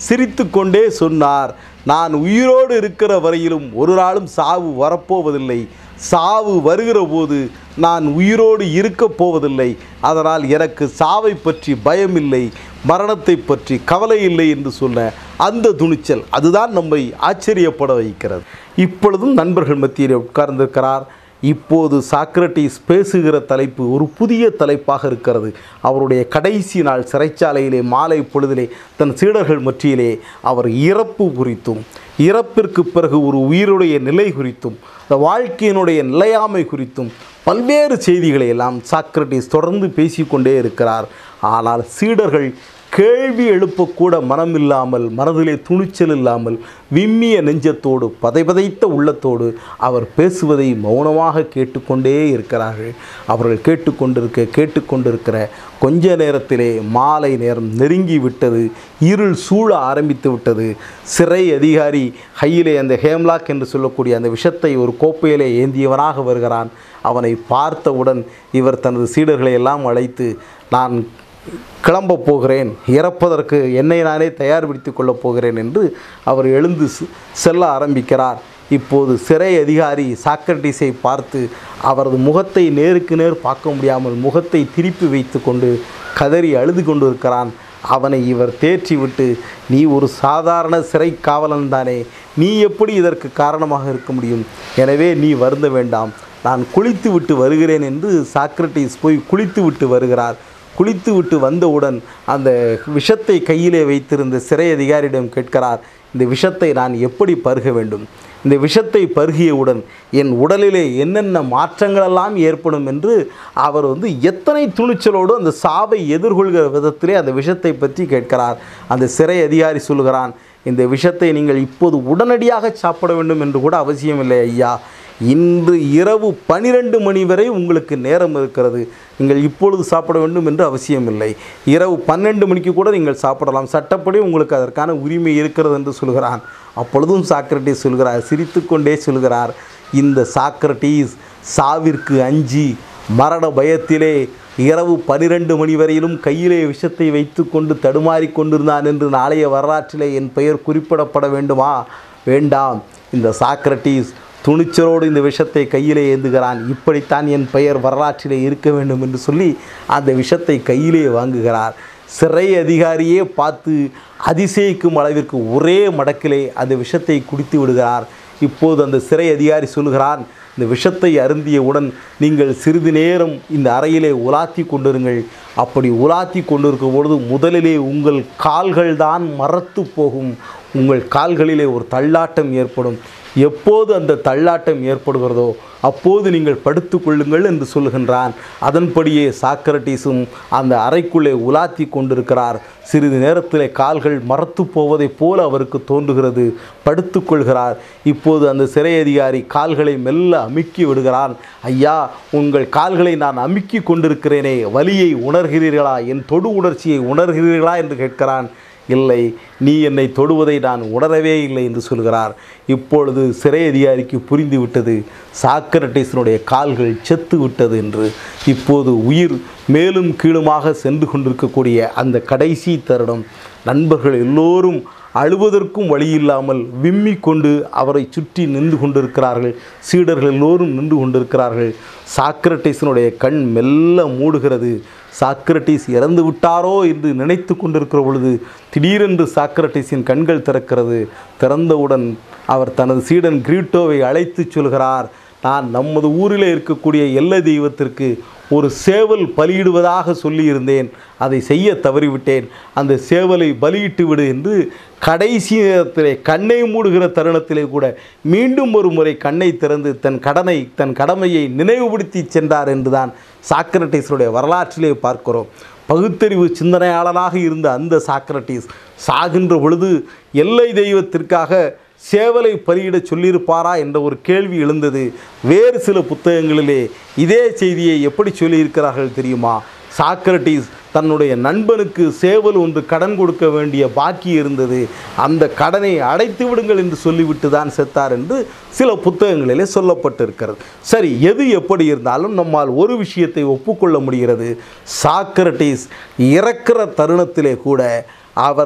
சிரித்து கொண்டே சொன்னார், நான் உயிரோடு இருக்கிற வரையிலும் ஒரு நாளும் சாவு வரப்போவதில்லை. சாவு வருகிற போது நான் உயிரோடு இருக்கப் போவதில்லை. அதனால் எனக்கு சாவை பற்றி பயமில்லை, மரணத்தை பற்றி கவலை இல்லை என்று சொன்ன அந்த துணிச்சல் அதுதான் நம்மை ஆச்சரியப்பட வைக்கிறது. இப்பொழுதும் நண்பர்கள் மத்தியிலே உட்கார்ந்திருக்கிறார். இப்போது சாக்ரட்டிஸ் பேசுகிற தலைப்பு ஒரு புதிய தலைப்பாக இருக்கிறது. அவருடைய கடைசி நாள் சிறைச்சாலையிலே மாலை பொழுதிலே தன் சீடர்கள் மத்தியிலே அவர் இறப்பு குறித்தும், இறப்பிற்கு பிறகு ஒரு உயிருடைய நிலை குறித்தும், இந்த வாழ்க்கையினுடைய நிலையாமை குறித்தும் பல்வேறு செய்திகளை எல்லாம் சாக்ரட்டிஸ் தொடர்ந்து பேசிக்கொண்டே இருக்கிறார். ஆனால் சீடர்கள் கேள்வி எழுப்பக்கூட மனமில்லாமல், மனதிலே துணிச்சல் இல்லாமல், விம்மிய நெஞ்சத்தோடு, பதைபதைத்த உள்ளத்தோடு அவர் பேசுவதை மௌனமாக கேட்டுக்கொண்டே இருக்கிறார்கள். அவர்கள் கேட்டுக்கொண்டிருக்கிற கொஞ்ச நேரத்திலே மாலை நேரம் நெருங்கி விட்டது. இருள் சூழ ஆரம்பித்து விட்டது. சிறை அதிகாரி கையிலே அந்த ஹேம்லாக் என்று சொல்லக்கூடிய அந்த விஷத்தை ஒரு கோப்பையிலே ஏந்தியவனாக வருகிறான். அவனை பார்த்தவுடன் இவர் தனது சீடர்களை எல்லாம் அழைத்து, நான் கிளம்ப போகிறேன், இறப்பதற்கு என்னை நானே தயார்படுத்திக் கொள்ளப் போகிறேன் என்று அவர் எழுந்து செல்ல ஆரம்பிக்கிறார். இப்போது சிறை அதிகாரி சாக்ரட்டிஸை பார்த்து அவரது முகத்தை நேருக்கு நேர் பார்க்க முடியாமல் முகத்தை திருப்பி வைத்து கொண்டு கதறி அழுது கொண்டு இருக்கிறான். அவனை இவர் தேற்றிவிட்டு, நீ ஒரு சாதாரண சிறை காவலன் தானே, நீ எப்படி இதற்கு காரணமாக இருக்க முடியும்? எனவே நீ வருந்த வேண்டாம், நான் குளித்து விட்டு வருகிறேன் என்று சாக்ரட்டிஸ் போய் குளித்து விட்டு வருகிறார். குளித்து விட்டு வந்தவுடன் அந்த விஷத்தை கையிலே வைத்திருந்த சிறை அதிகாரியிடம் கேட்கிறார், இந்த விஷத்தை நான் எப்படி பருக வேண்டும்? இந்த விஷத்தை பருகியவுடன் என் உடலிலே என்னென்ன மாற்றங்களெல்லாம் ஏற்படும் என்று அவர் எத்தனை துணிச்சலோடு அந்த சாவை எதிர்கொள்கிற விதத்திலே அந்த விஷத்தை பற்றி கேட்கிறார். அந்த சிறை அதிகாரி சொல்கிறான், இந்த விஷத்தை நீங்கள் இப்போது உடனடியாக சாப்பிட வேண்டும் என்று கூட அவசியமில்லை ஐயா. இன்று இரவு 12 மணி வரை உங்களுக்கு நேரம் இருக்கிறது. நீங்கள் இப்பொழுது சாப்பிட வேண்டும் என்று அவசியமில்லை. இரவு 12 மணிக்கு கூட நீங்கள் சாப்பிடலாம். சட்டப்படி உங்களுக்கு அதற்கான உரிமை இருக்கிறது என்று சொல்கிறான். அப்பொழுதும் சாக்ரட்டிஸ் சொல்கிறார், சிரித்து கொண்டே சொல்கிறார், இந்த சாக்ரட்டிஸ் சாவிற்கு அஞ்சி மரண பயத்திலே இரவு 12 மணி வரையிலும் கையிலே விஷத்தை வைத்து கொண்டு தடுமாறி கொண்டிருந்தான் என்று நாளைய வரலாற்றிலே என் பெயர் குறிப்பிடப்பட வேண்டுமா? வேண்டாம். இந்த சாக்ரட்டிஸ் துணிச்சலோடு இந்த விஷத்தை கையிலே ஏந்துகிறான். இப்படித்தான் என் பெயர் வரலாற்றிலே இருக்க வேண்டும் என்று சொல்லி அந்த விஷத்தை கையிலே வாங்குகிறார். சிறை அதிகாரியே பார்த்து அதிசயிக்கும் அளவிற்கு ஒரே மடக்கிலே அந்த விஷத்தை குடித்து விடுகிறார். இப்போது அந்த சிறை அதிகாரி சொல்கிறான், இந்த விஷத்தை அருந்தியவுடன் நீங்கள் சிறிது நேரம் இந்த அறையிலே உலாத்தி கொண்டிருங்கள். அப்படி உலாத்தி கொண்டிருக்கும் பொழுது முதலிலே உங்கள் கால்கள் தான் மரத்து போகும். உங்கள் கால்களிலே ஒரு தள்ளாட்டம் ஏற்படும். எப்போது அந்த தள்ளாட்டம் ஏற்படுகிறதோ அப்போது நீங்கள் படுத்து கொள்ளுங்கள் என்று சொல்லுகின்றான். அதன்படியே சாக்ரட்டிஸும் அந்த அறைக்குள்ளே உலாத்தி கொண்டிருக்கிறார். சிறிது நேரத்திலே கால்கள் மரத்து போவதைப் போல அவருக்கு தோன்றுகிறது. படுத்து கொள்கிறார். இப்போது அந்த சிறை அதிகாரி கால்களை மெல்ல அமுக்கி விடுகிறான். ஐயா, உங்கள் கால்களை நான் அமுக்கி கொண்டிருக்கிறேனே, வலியை உணர்கிறீர்களா? என் தொடு உணர்ச்சியை உணர்கிறீர்களா என்று கேட்கிறான். இல்லை, நீ என்னை தொடுவதை நான் உணரவே இல்லை என்று சொல்கிறார். இப்பொழுது சிறை அதிகாரிக்கு புரிந்துவிட்டது, சாக்ரட்டிஸினுடைய கால்கள் செத்து விட்டது என்று. இப்போது உயிர் மேலும் கீழுமாக சென்று கொண்டிருக்கக்கூடிய அந்த கடைசி தருணம், நண்பர்கள் எல்லோரும் அழுவதற்கும் வழியில்லாமல் விம்மி கொண்டு அவரை சுற்றி நின்று கொண்டிருக்கிறார்கள். சீடர்கள் எல்லோரும் நின்று கொண்டிருக்கிறார்கள். சாக்ரட்டிஸினுடைய கண் மெல்ல மூடுகிறது. சாக்ரட்டிஸ் இறந்து விட்டாரோ என்று நினைத்து கொண்டிருக்கிற பொழுது திடீரென்று சாக்ரட்டிஸின் கண்கள் திறக்கிறது. திறந்தவுடன் அவர் தனது சீடன் கிரீட்டோவை அழைத்து சொல்கிறார், நான் நமது ஊரில் இருக்கக்கூடிய எல்லை தெய்வத்திற்கு ஒரு சேவல் பலியிடுவதாக சொல்லியிருந்தேன், அதை செய்ய தவறிவிட்டேன். அந்த சேவலை பலியிட்டு விடு என்று கடைசி நேரத்திலே கண்ணை மூடுகிற தருணத்திலே கூட மீண்டும் ஒரு முறை கண்ணை திறந்து தன் கடமையை நினைவுபடுத்தி சென்றார் என்றுதான் சாக்ரட்டிஸுடைய வரலாற்றிலே பார்க்கிறோம். பகுத்தறிவு சிந்தனையாளனாக இருந்த அந்த சாக்ரட்டிஸ் சாகின்ற பொழுது எல்லை தெய்வத்திற்காக சேவலை பலியிட சொல்லியிருப்பாரா என்ற ஒரு கேள்வி எழுந்தது. வேறு சில புத்தகங்களிலே இதே செய்தியை எப்படி சொல்லியிருக்கிறார்கள் தெரியுமா? சாக்ரட்டிஸ் தன்னுடைய நண்பனுக்கு சேவல் ஒன்று கடன் கொடுக்க வேண்டிய பாக்கி இருந்தது, அந்த கடனை அடைத்து விடுங்கள் என்று சொல்லிவிட்டு தான் செத்தார் என்று சில புத்தகங்களிலே சொல்லப்பட்டிருக்கிறது. சரி, எது எப்படி இருந்தாலும் நம்மால் ஒரு விஷயத்தை ஒப்புக்கொள்ள முடிகிறது. சாக்ரட்டிஸ் இறக்கிற தருணத்திலே கூட அவர்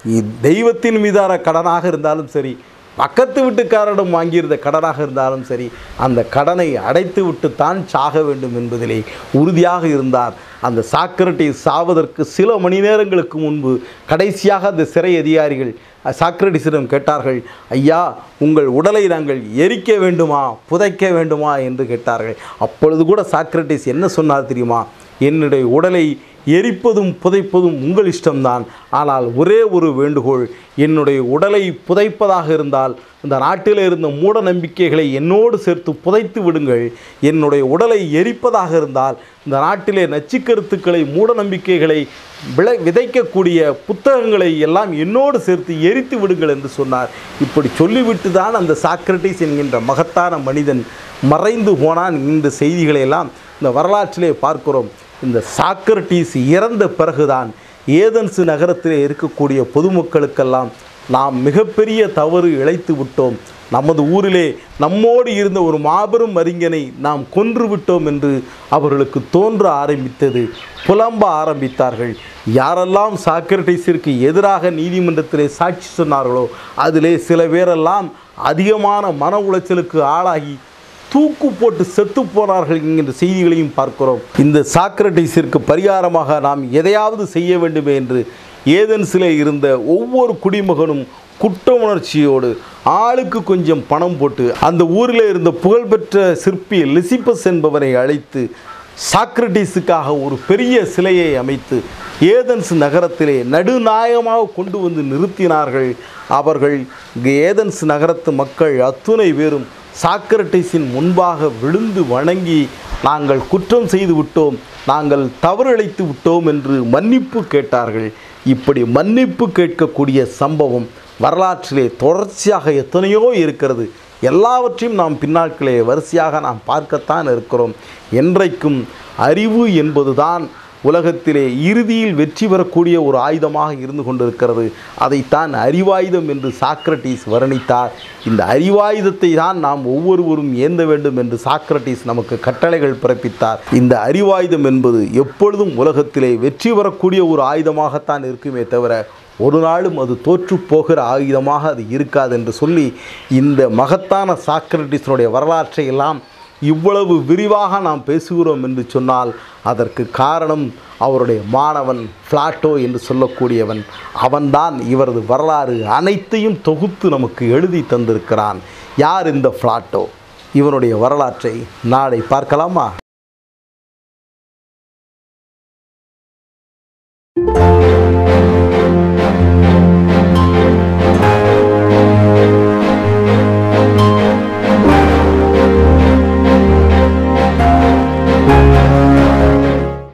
தெய்வத்தின் மீதான கடனாக இருந்தாலும் சரி, பக்கத்து வீட்டுக்காரரிடம் வாங்கியிருந்த கடனாக இருந்தாலும் சரி, அந்த கடனை அடைத்து விட்டு தான் சாக வேண்டும் என்பதிலே உறுதியாக இருந்தார். அந்த சாக்ரட்டிஸ் சாவதற்கு சில மணி நேரங்களுக்கு முன்பு கடைசியாக அந்த சிறை அதிகாரிகள் சாக்ரட்டிஸிடம் கேட்டார்கள், ஐயா, உங்கள் உடலை நாங்கள் எரிக்க வேண்டுமா புதைக்க வேண்டுமா என்று கேட்டார்கள். அப்பொழுது கூட சாக்ரட்டிஸ் என்ன சொன்னார் தெரியுமா? என்னுடைய உடலை எரிப்பதும் புதைப்பதும் உங்கள் இஷ்டம்தான், ஆனால் ஒரே ஒரு வேண்டுகோள், என்னுடைய உடலை புதைப்பதாக இருந்தால் இந்த நாட்டில் இருந்த மூட நம்பிக்கைகளை என்னோடு சேர்த்து புதைத்து விடுங்கள். என்னுடைய உடலை எரிப்பதாக இருந்தால் இந்த நாட்டிலே நச்சுக்கருத்துக்களை மூட நம்பிக்கைகளை விதைக்கக்கூடிய புத்தகங்களை எல்லாம் என்னோடு சேர்த்து எரித்து விடுங்கள் என்று சொன்னார். இப்படி சொல்லிவிட்டு தான் அந்த சாக்ரட்டிஸ் என்கின்ற மகத்தான மனிதன் மறைந்து போனான். இந்த செய்திகளை எல்லாம் இந்த வரலாற்றிலே பார்க்கிறோம். இந்த சாக்ரட்டிஸ் இறந்த பிறகுதான் ஏதென்ஸ் நகரத்திலே இருக்கக்கூடிய பொதுமக்களுக்கெல்லாம் நாம் மிகப்பெரிய தவறு இழைத்து விட்டோம், நமது ஊரிலே நம்மோடு இருந்த ஒரு மாபெரும் அறிஞனை நாம் கொன்று விட்டோம் என்று அவர்களுக்கு தோன்ற ஆரம்பித்தது. புலம்ப ஆரம்பித்தார்கள். யாரெல்லாம் சாக்ரட்டிஸிற்கு எதிராக நீதிமன்றத்திலே சாட்சி சொன்னார்களோ அதிலே சில பேரெல்லாம் அதிகமான மன உளைச்சலுக்கு ஆளாகி தூக்கு போட்டு செத்து போனார்கள் என்கின்ற செய்திகளையும் பார்க்கிறோம். இந்த சாக்ரட்டிஸிற்கு பரிகாரமாக நாம் எதையாவது செய்ய வேண்டுமே என்று ஏதென்ஸிலே இருந்த ஒவ்வொரு குடிமகனும் குற்ற உணர்ச்சியோடு ஆளுக்கு கொஞ்சம் பணம் போட்டு அந்த ஊரில் இருந்த புகழ்பெற்ற சிற்பி லிசிபஸ் என்பவரை அழைத்து சாக்ரட்டிஸுக்காக ஒரு பெரிய சிலையை அமைத்து ஏதென்ஸ் நகரத்திலே நடுநாயகமாக கொண்டு வந்து நிறுத்தினார்கள். அவர்கள் ஏதென்ஸ் நகரத்து மக்கள் அத்துணை பேரும் சாக்ரட்டிஸின் முன்பாக விழுந்து வணங்கி, நாங்கள் குற்றம் செய்து விட்டோம், நாங்கள் தவறிழைத்து விட்டோம் என்று மன்னிப்பு கேட்டார்கள். இப்படி மன்னிப்பு கேட்கக்கூடிய சம்பவம் வரலாற்றிலே தொடர்ச்சியாக எத்தனையோ இருக்கிறது. எல்லாவற்றையும் நாம் பின்னாட்களே வரிசையாக நாம் பார்க்கத்தான் இருக்கிறோம். என்றைக்கும் அறிவு என்பதுதான் உலகத்திலே இறுதியில் வெற்றி பெறக்கூடிய ஒரு ஆயுதமாக இருந்து கொண்டிருக்கிறது. அதைத்தான் அறிவாயுதம் என்று சாக்ரட்டிஸ் வர்ணித்தார். இந்த அறிவாயுதத்தை தான் நாம் ஒவ்வொருவரும் ஏந்த வேண்டும் என்று சாக்ரட்டிஸ் நமக்கு கட்டளைகள் பிறப்பித்தார். இந்த அறிவாயுதம் என்பது எப்பொழுதும் உலகத்திலே வெற்றி பெறக்கூடிய ஒரு ஆயுதமாகத்தான் இருக்குமே தவிர ஒரு நாளும் அது தோற்று போகிற ஆயுதமாக அது இருக்காது என்று சொல்லி இந்த மகத்தான சாக்ரட்டிஸினுடைய வரலாற்றை எல்லாம் இவ்வளவு விரிவாக நாம் பேசுகிறோம் என்று சொன்னால் அதற்கு காரணம் அவருடைய மாணவன் பிளாட்டோ என்று சொல்லக்கூடியவன். அவன்தான் இவரது வரலாறு அனைத்தையும் தொகுத்து நமக்கு எழுதி தந்திருக்கிறான். யார் இந்த பிளாட்டோ? இவனுடைய வரலாற்றை நாளை பார்க்கலாமா?